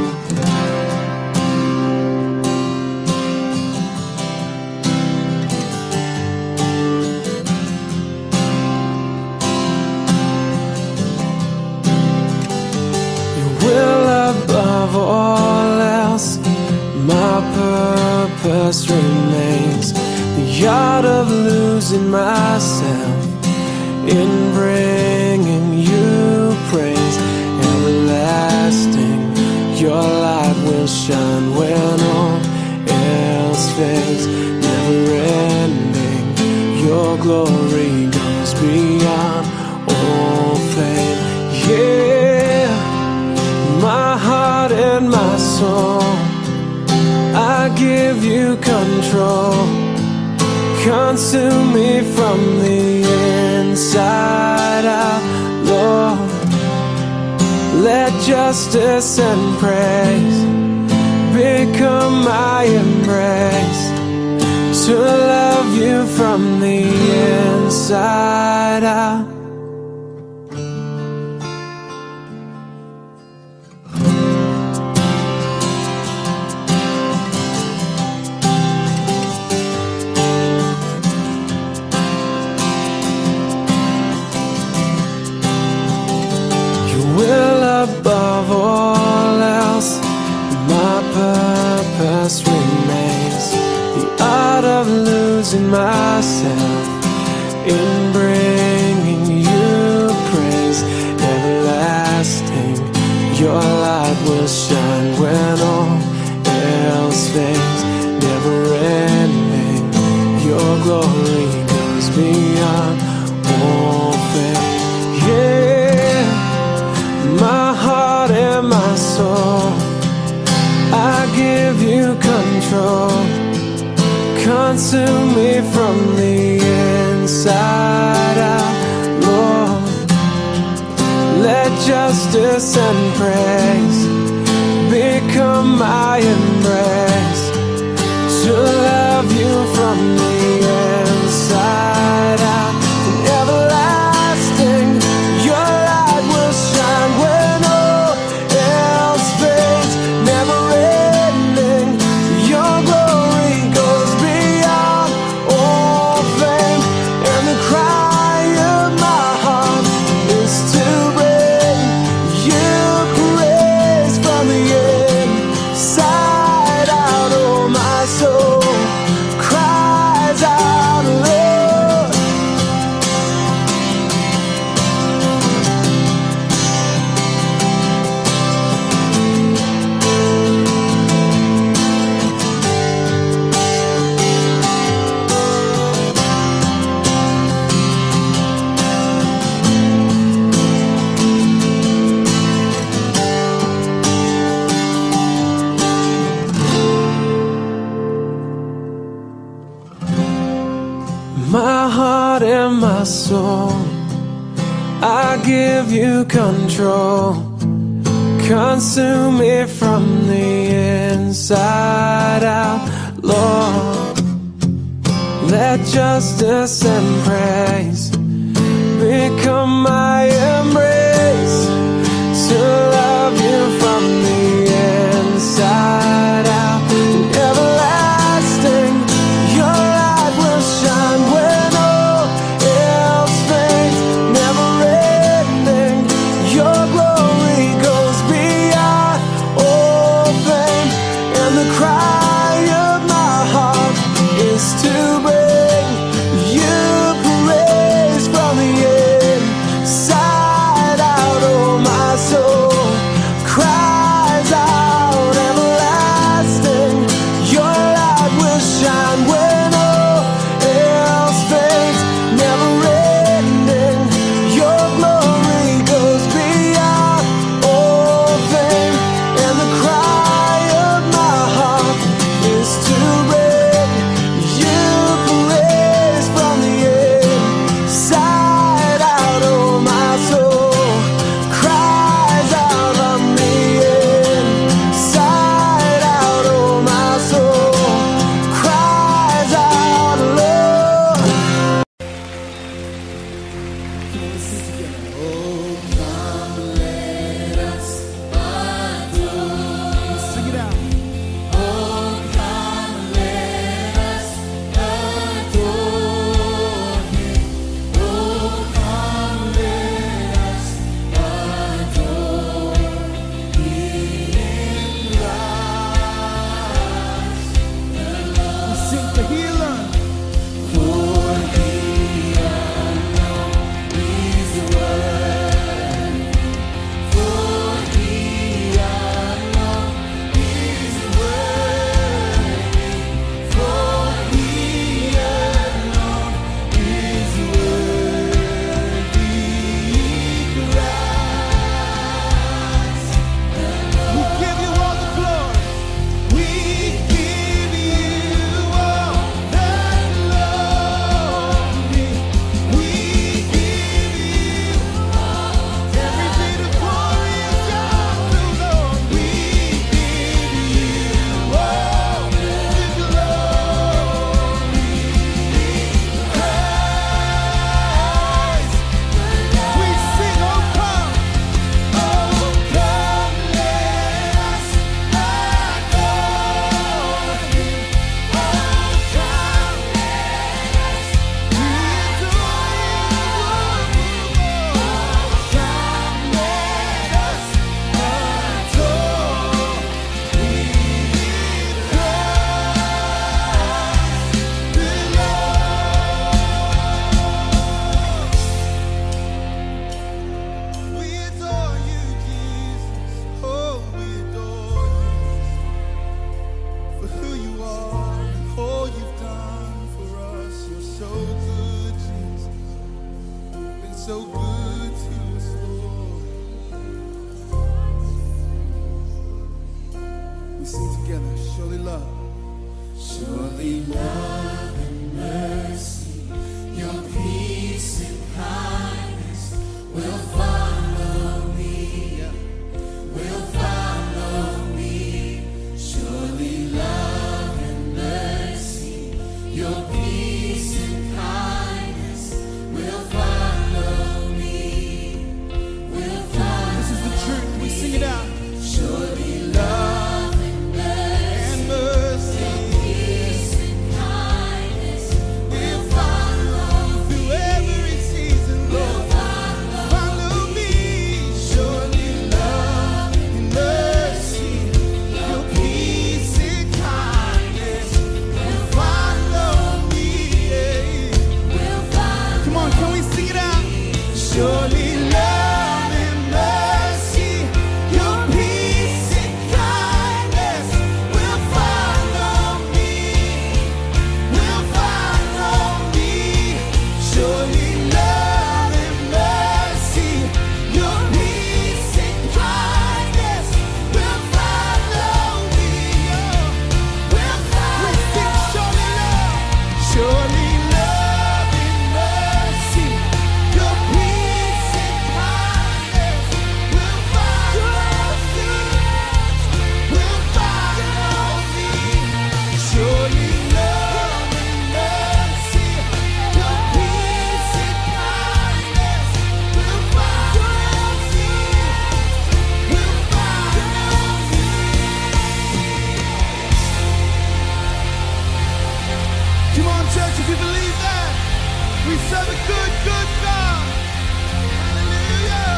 Above all else, my purpose remains. The art of losing myself in bringing you praise. Everlasting, your light will shine when all else fades. Never ending, your glory goes beyond all fame. Yeah, my heart and my soul, I give you control. Consume me from the inside out, Lord. Let justice and praise become my embrace. To love you from the inside out. Above all else, my purpose remains. The art of losing myself in bringing you praise. Everlasting, your light will shine when all else fades. Never ending, your glory goes beyond all fame. Yeah, my heart and my soul, I give you control. Consume me from the inside out, Lord. Let justice and praise become my embrace. To love you from the inside out. And everlasting, your light will shine when all else fades. Never ending, your glory goes beyond all fame. And the cry of my heart is to bring you praise from the inside out. Oh, my soul cries out, Lord. My heart and my soul, I give you control. Consume me from the inside out, Lord. Let justice and praise become my embrace. To love you from the inside out. And everlasting, your light will shine when all else fades. Never ending, your glory goes beyond all fame. And the cry of my heart is to bring you praise from the inside so good, Jesus. You've been so good to us, Lord. We sing together, surely love. Surely love and mercy, your peace and kindness will follow me, will follow me. Surely love and mercy, your peace and kindness will follow me, will follow me. This is the truth, we sing it out. Surely love And mercy will follow through every season, Lord. Follow me. Surely love and mercy, your peace and kindness will follow me. Come on, can we sing it out? Surely love and mercy, your peace and kindness will follow me, will follow me. Surely love and mercy, your peace and kindness will follow me, will follow me. Surely love, surely love and mercy, your peace and kindness will follow me, will follow me. Surely love and mercy, your peace and kindness will follow me, will follow me. Come on, church, if you believe that, we serve a good, good God. Hallelujah.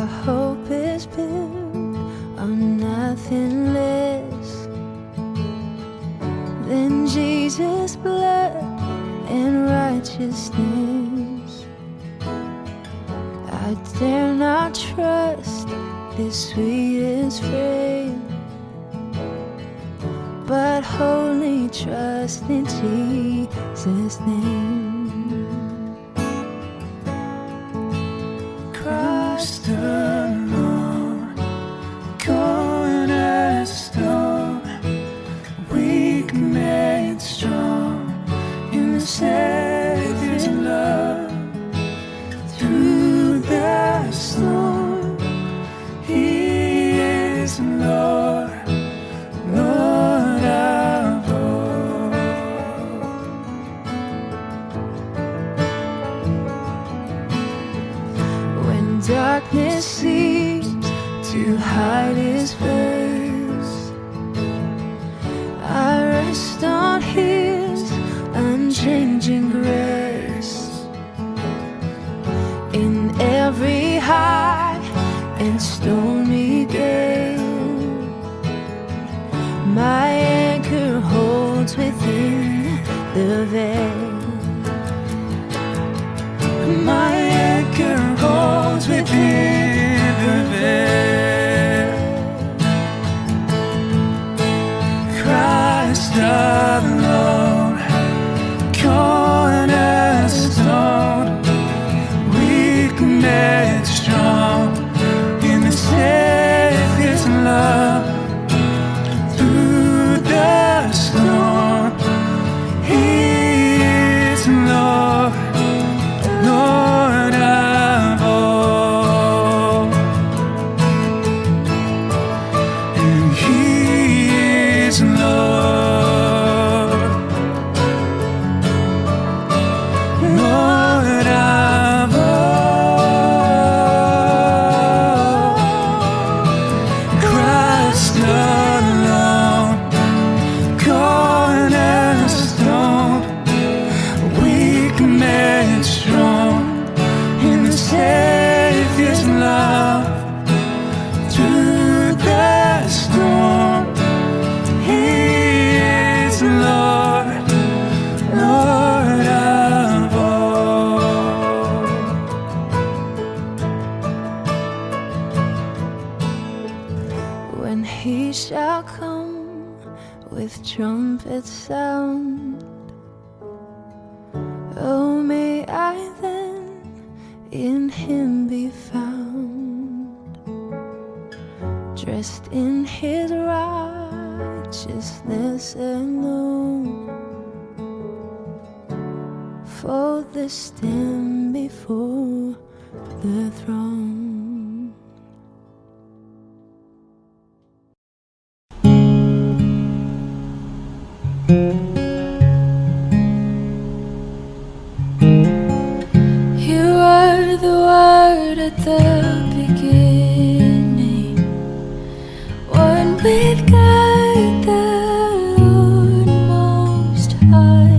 our hope is built on nothing less than Jesus' blood and righteousness. I dare not trust this sweetest frame, but wholly trust in Jesus' name. Christ alone, cornerstone, weak made strong in the Savior's love. Through the storm, He is Lord, Lord of all. When darkness seems to hide His face, I rest on His unchanging grace. In every high and stormy gale, my anchor holds within the veil. My anchor holds within the veil. Christ alone, cornerstone, weak made strong in the Savior's love. Through the storm, He is Lord, Lord of all. And He is Lord, Lord of all. Christ alone, cornerstone, weak made strong in the Savior's love. Through the storm, He is Lord, Lord of all. When He shall come with trumpet sound, oh, may I then in Him be found, dressed in His righteousness alone, faultless stand before the throne. You are the Word at the beginning, one with God the Lord Most High.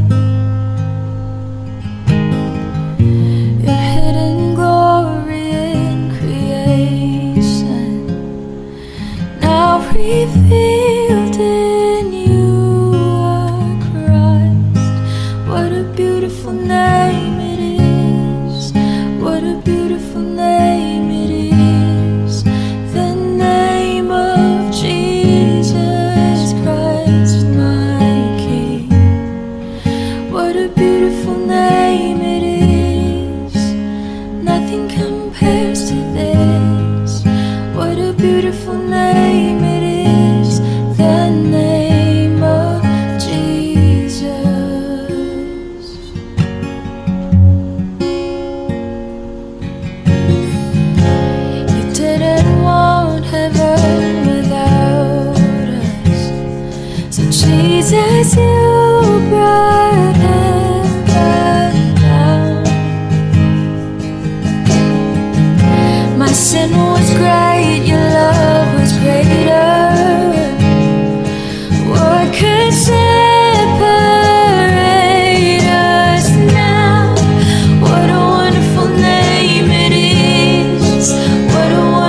Your hidden glory in creation, now revealed in you are Christ. What a beautiful name it is. What a beautiful name it is. The name of Jesus Christ, my King. What a beautiful name it is. Nothing compares to this. What a beautiful name it is. The name of Jesus. You didn't want heaven without us, so Jesus, you brought heaven down. My sin was great, your love was greater. What could separate us now? What a wonderful name it is. What a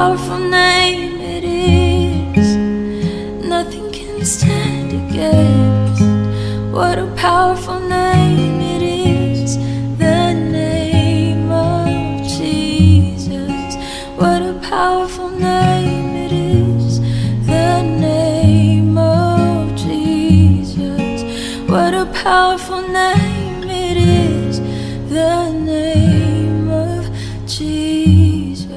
powerful name it is. Nothing can stand against. What a powerful name it is. The name of Jesus. What a powerful name it is. The name of Jesus. What a powerful name it is. The name of Jesus.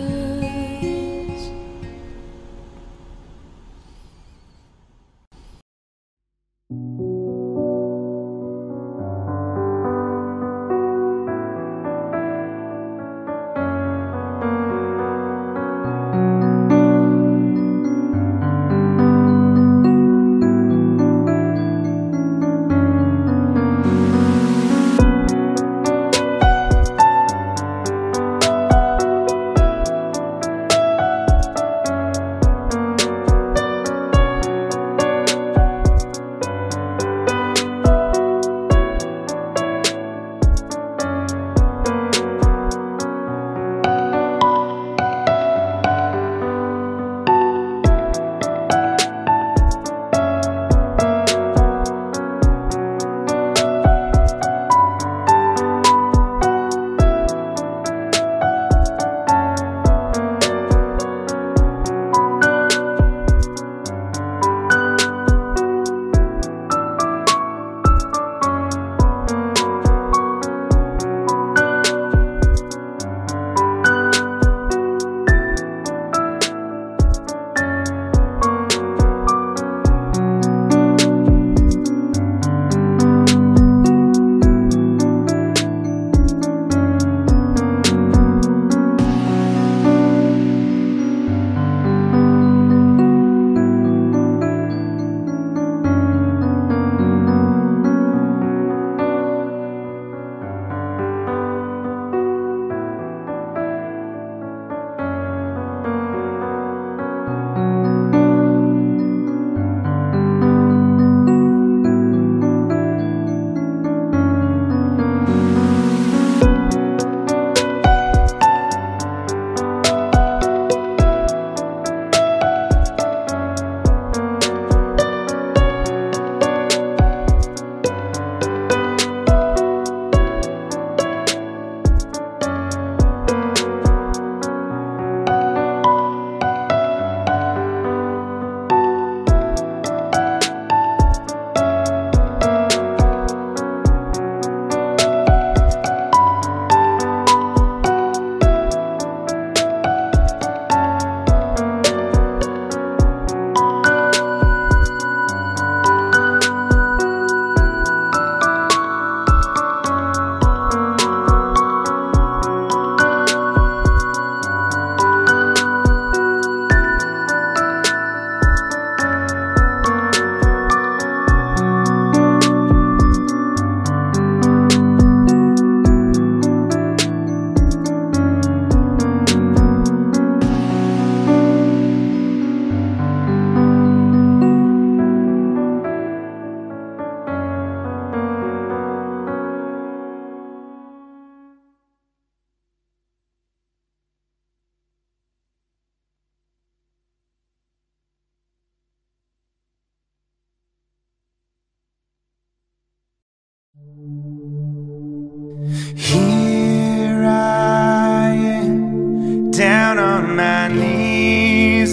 Here I am, down on my knees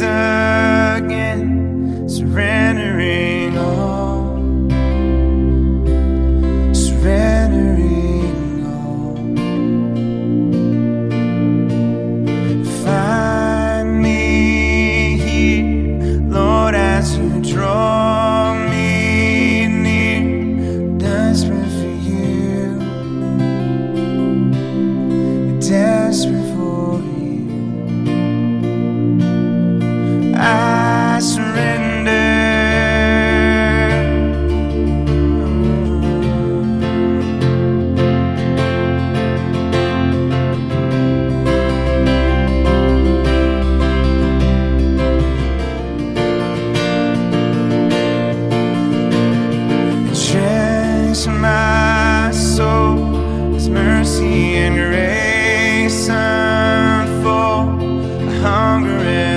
again, surrendering all, surrendering all. Find me here, Lord, as you draw me near, desperate for you, desperate for you. I surrender. Dress my soul as mercy and grace unfold. I hunger and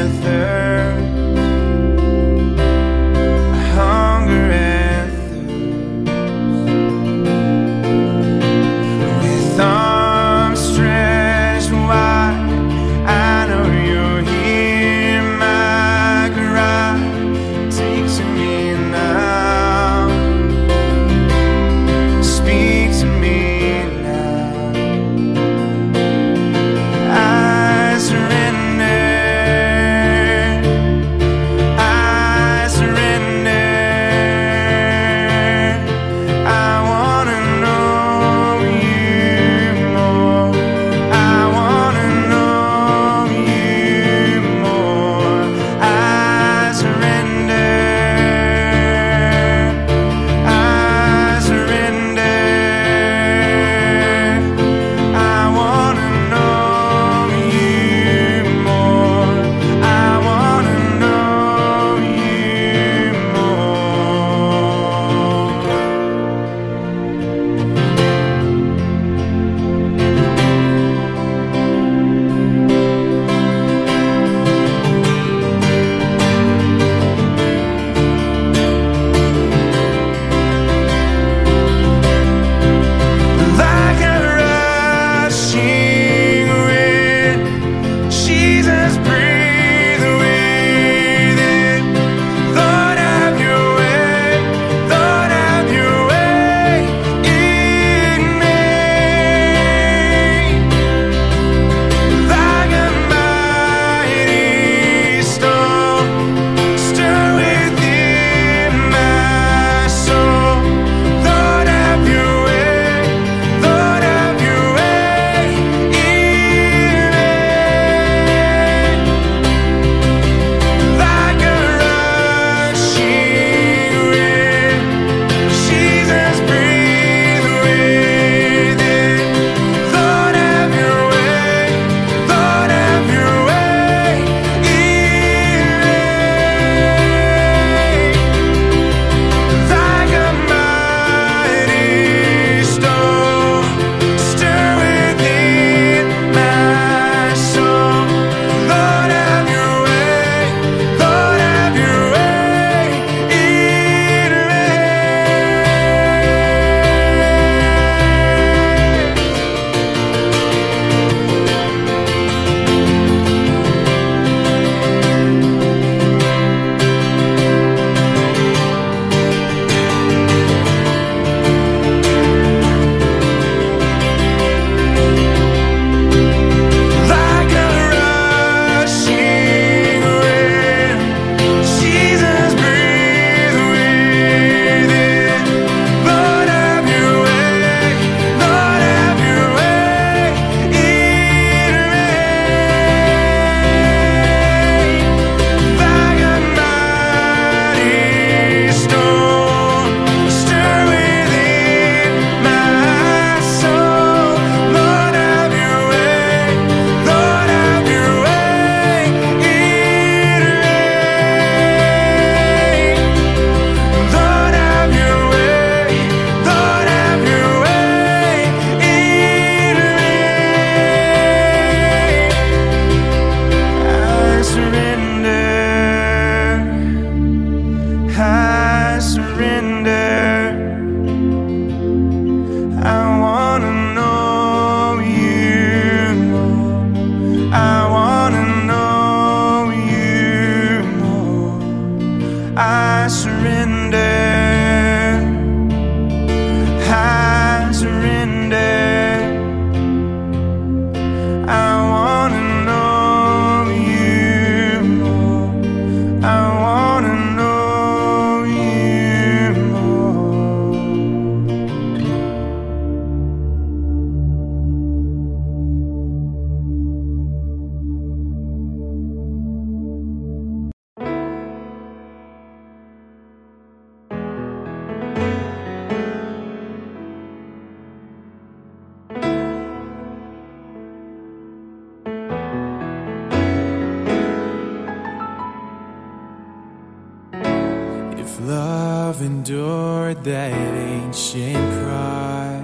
love endured that ancient cross.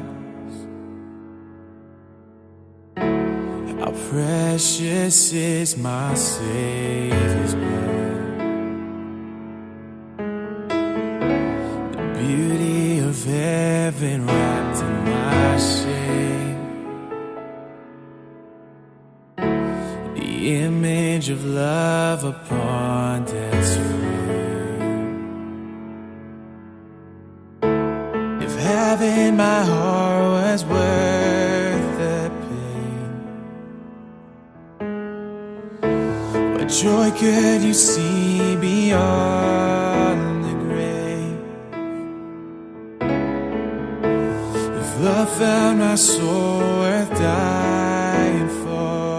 How precious is my Savior's blood. The beauty of heaven wrapped in my shame. The image of love upon death's frame. If having my heart was worth the pain, what joy could you see beyond the grave? If love found my soul worth dying for,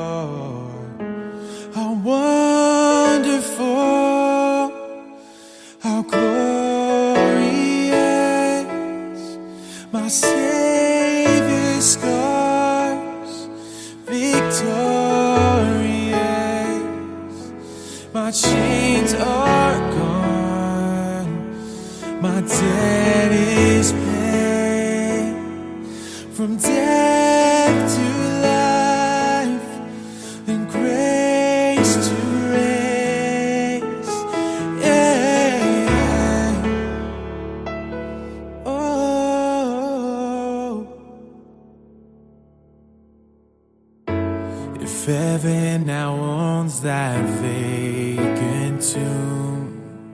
wonderful, how glorious, my Savior's scars, victorious, my chains are gone, my debt is paid, from death to life, and grace to heaven now owns that vacant tomb.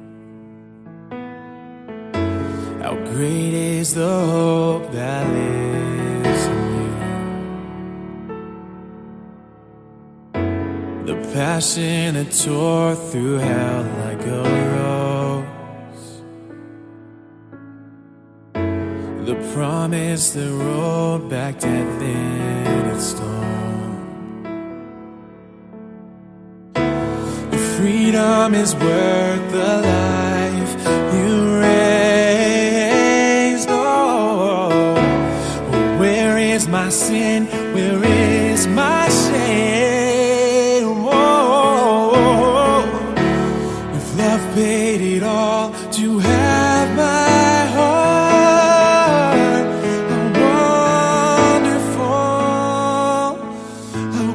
How great is the hope that lives in you. The passion that tore through hell like a rose. The promise that rolled back death in its storm. Freedom is worth the life you raised. Oh, where is my sin? Where is my shame? Oh, if love paid it all to have my heart, how wonderful, how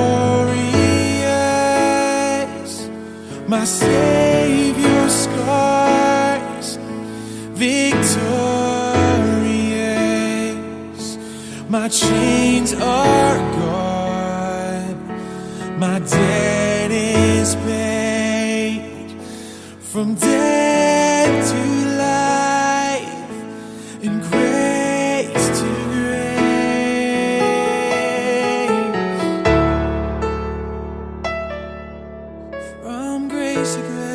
glorious, my Savior's scars, victorious, my chains are gone, my debt is paid, from death to life, and grace to grace, from grace to grace.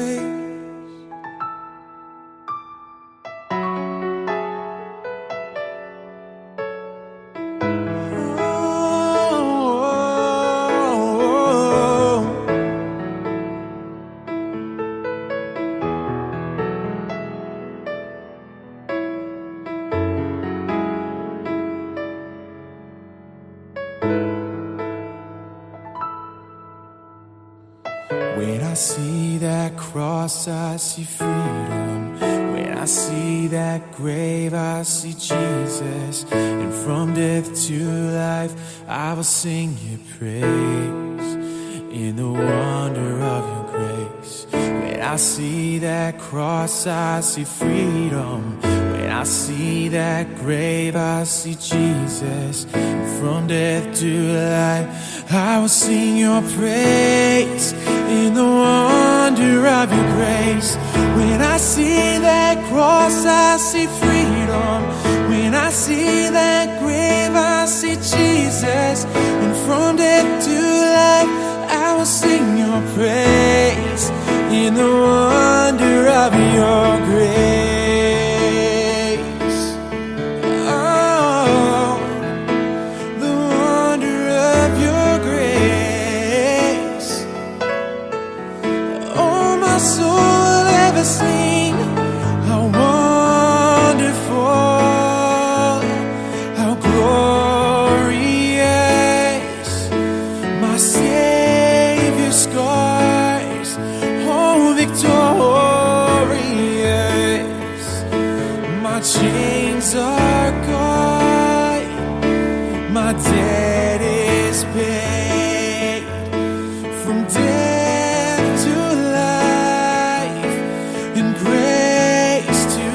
When I see that cross, I see freedom. When I see that grave, I see Jesus. And from death to life, I will sing your praise in the wonder of your grace. When I see that cross, I see freedom. When I see that grave, I see Jesus. And from death to life, I will sing your praise in the wonder of your grace. When I see that cross, I see freedom. When I see that grave, I see Jesus. And from death to life, I will sing your praise in the wonder of your grace. Oh, the wonder of your grace. Oh, my soul will ever sing how wonderful, how glorious, my Savior's scars, debt is paid. From death to life, and grace to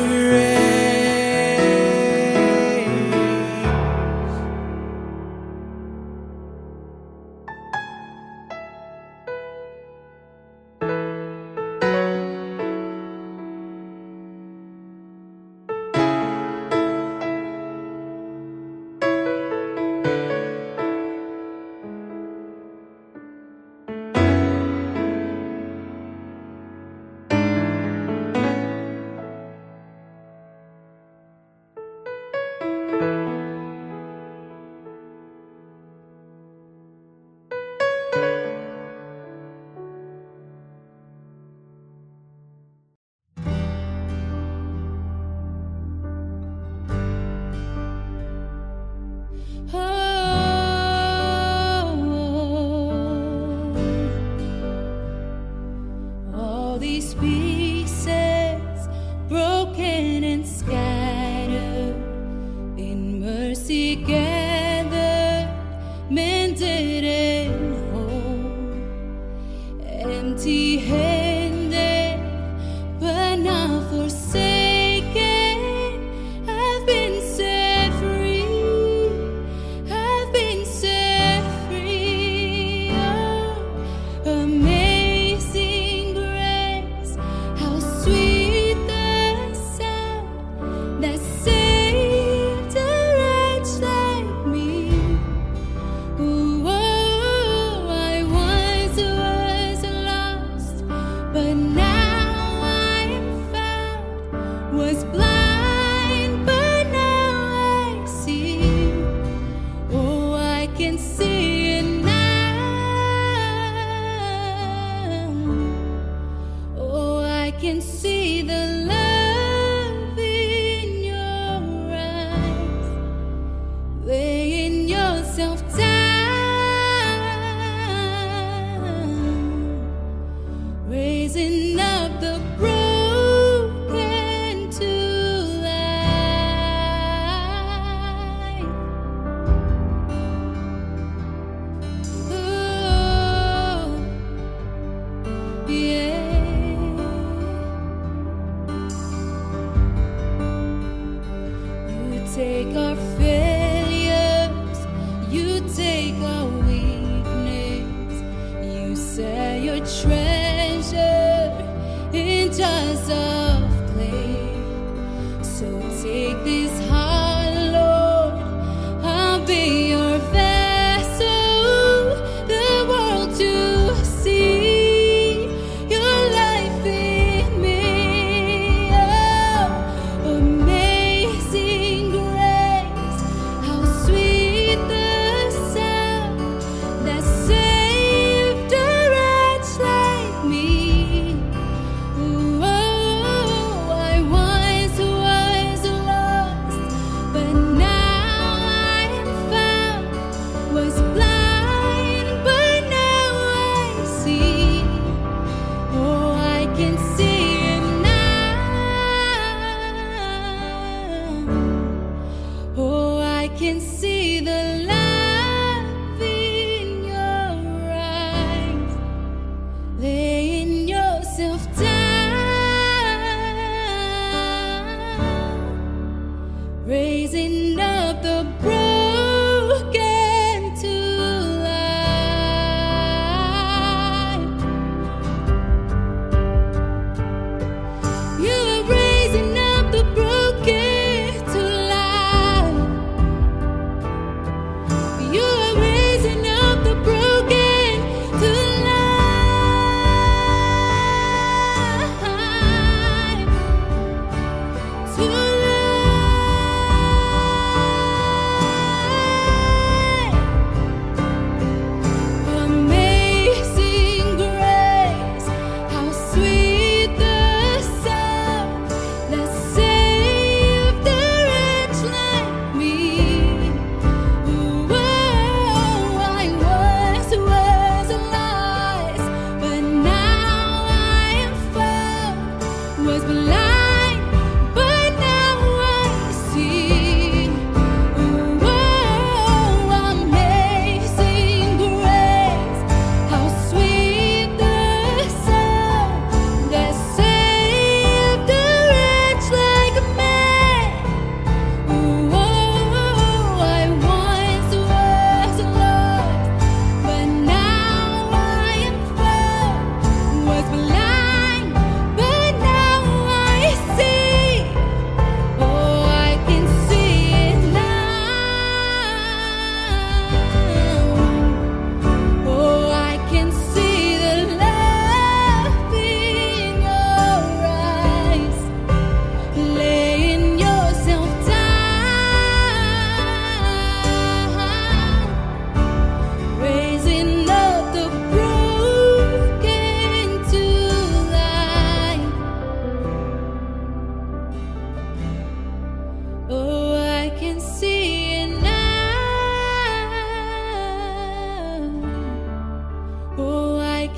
All these pieces broken and scattered, in mercy gathered, mended and whole, empty-handed but not forsaken. I've been set free, I've been set free. Oh, amazing grace, how sweet the sound that saved a wretch like me. Ooh, oh, I once was lost, but now I am found. Was blind, but now I see. Oh, I can see it now. Oh, I can see the love in your eyes, laying yourself down, raising up the broken to life. Oh, yeah. You take our failures, you take our weakness, you set your treasure in jars of clay. So take this heart, Lord, I'll be your vessel, the world to see your life in me. Oh, amazing grace, how sweet the sound that saved a wretch like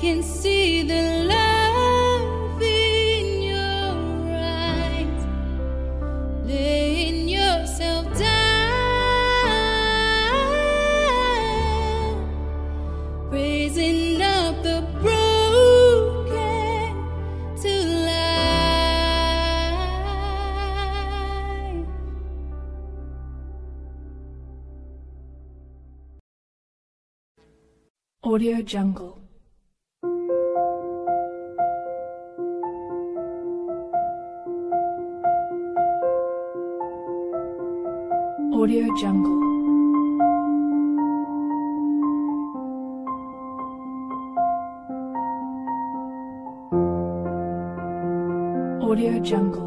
can see the love in your eyes, laying yourself down, raising up the broken to life. Audio Jungle. Audio Jungle. Audio Jungle.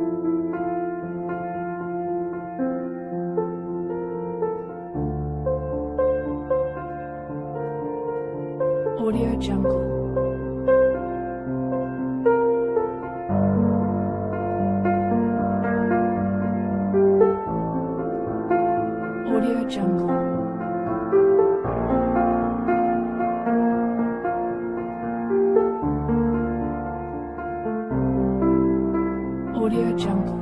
Audio Jungle. Audio Jungle. Audio Jungle.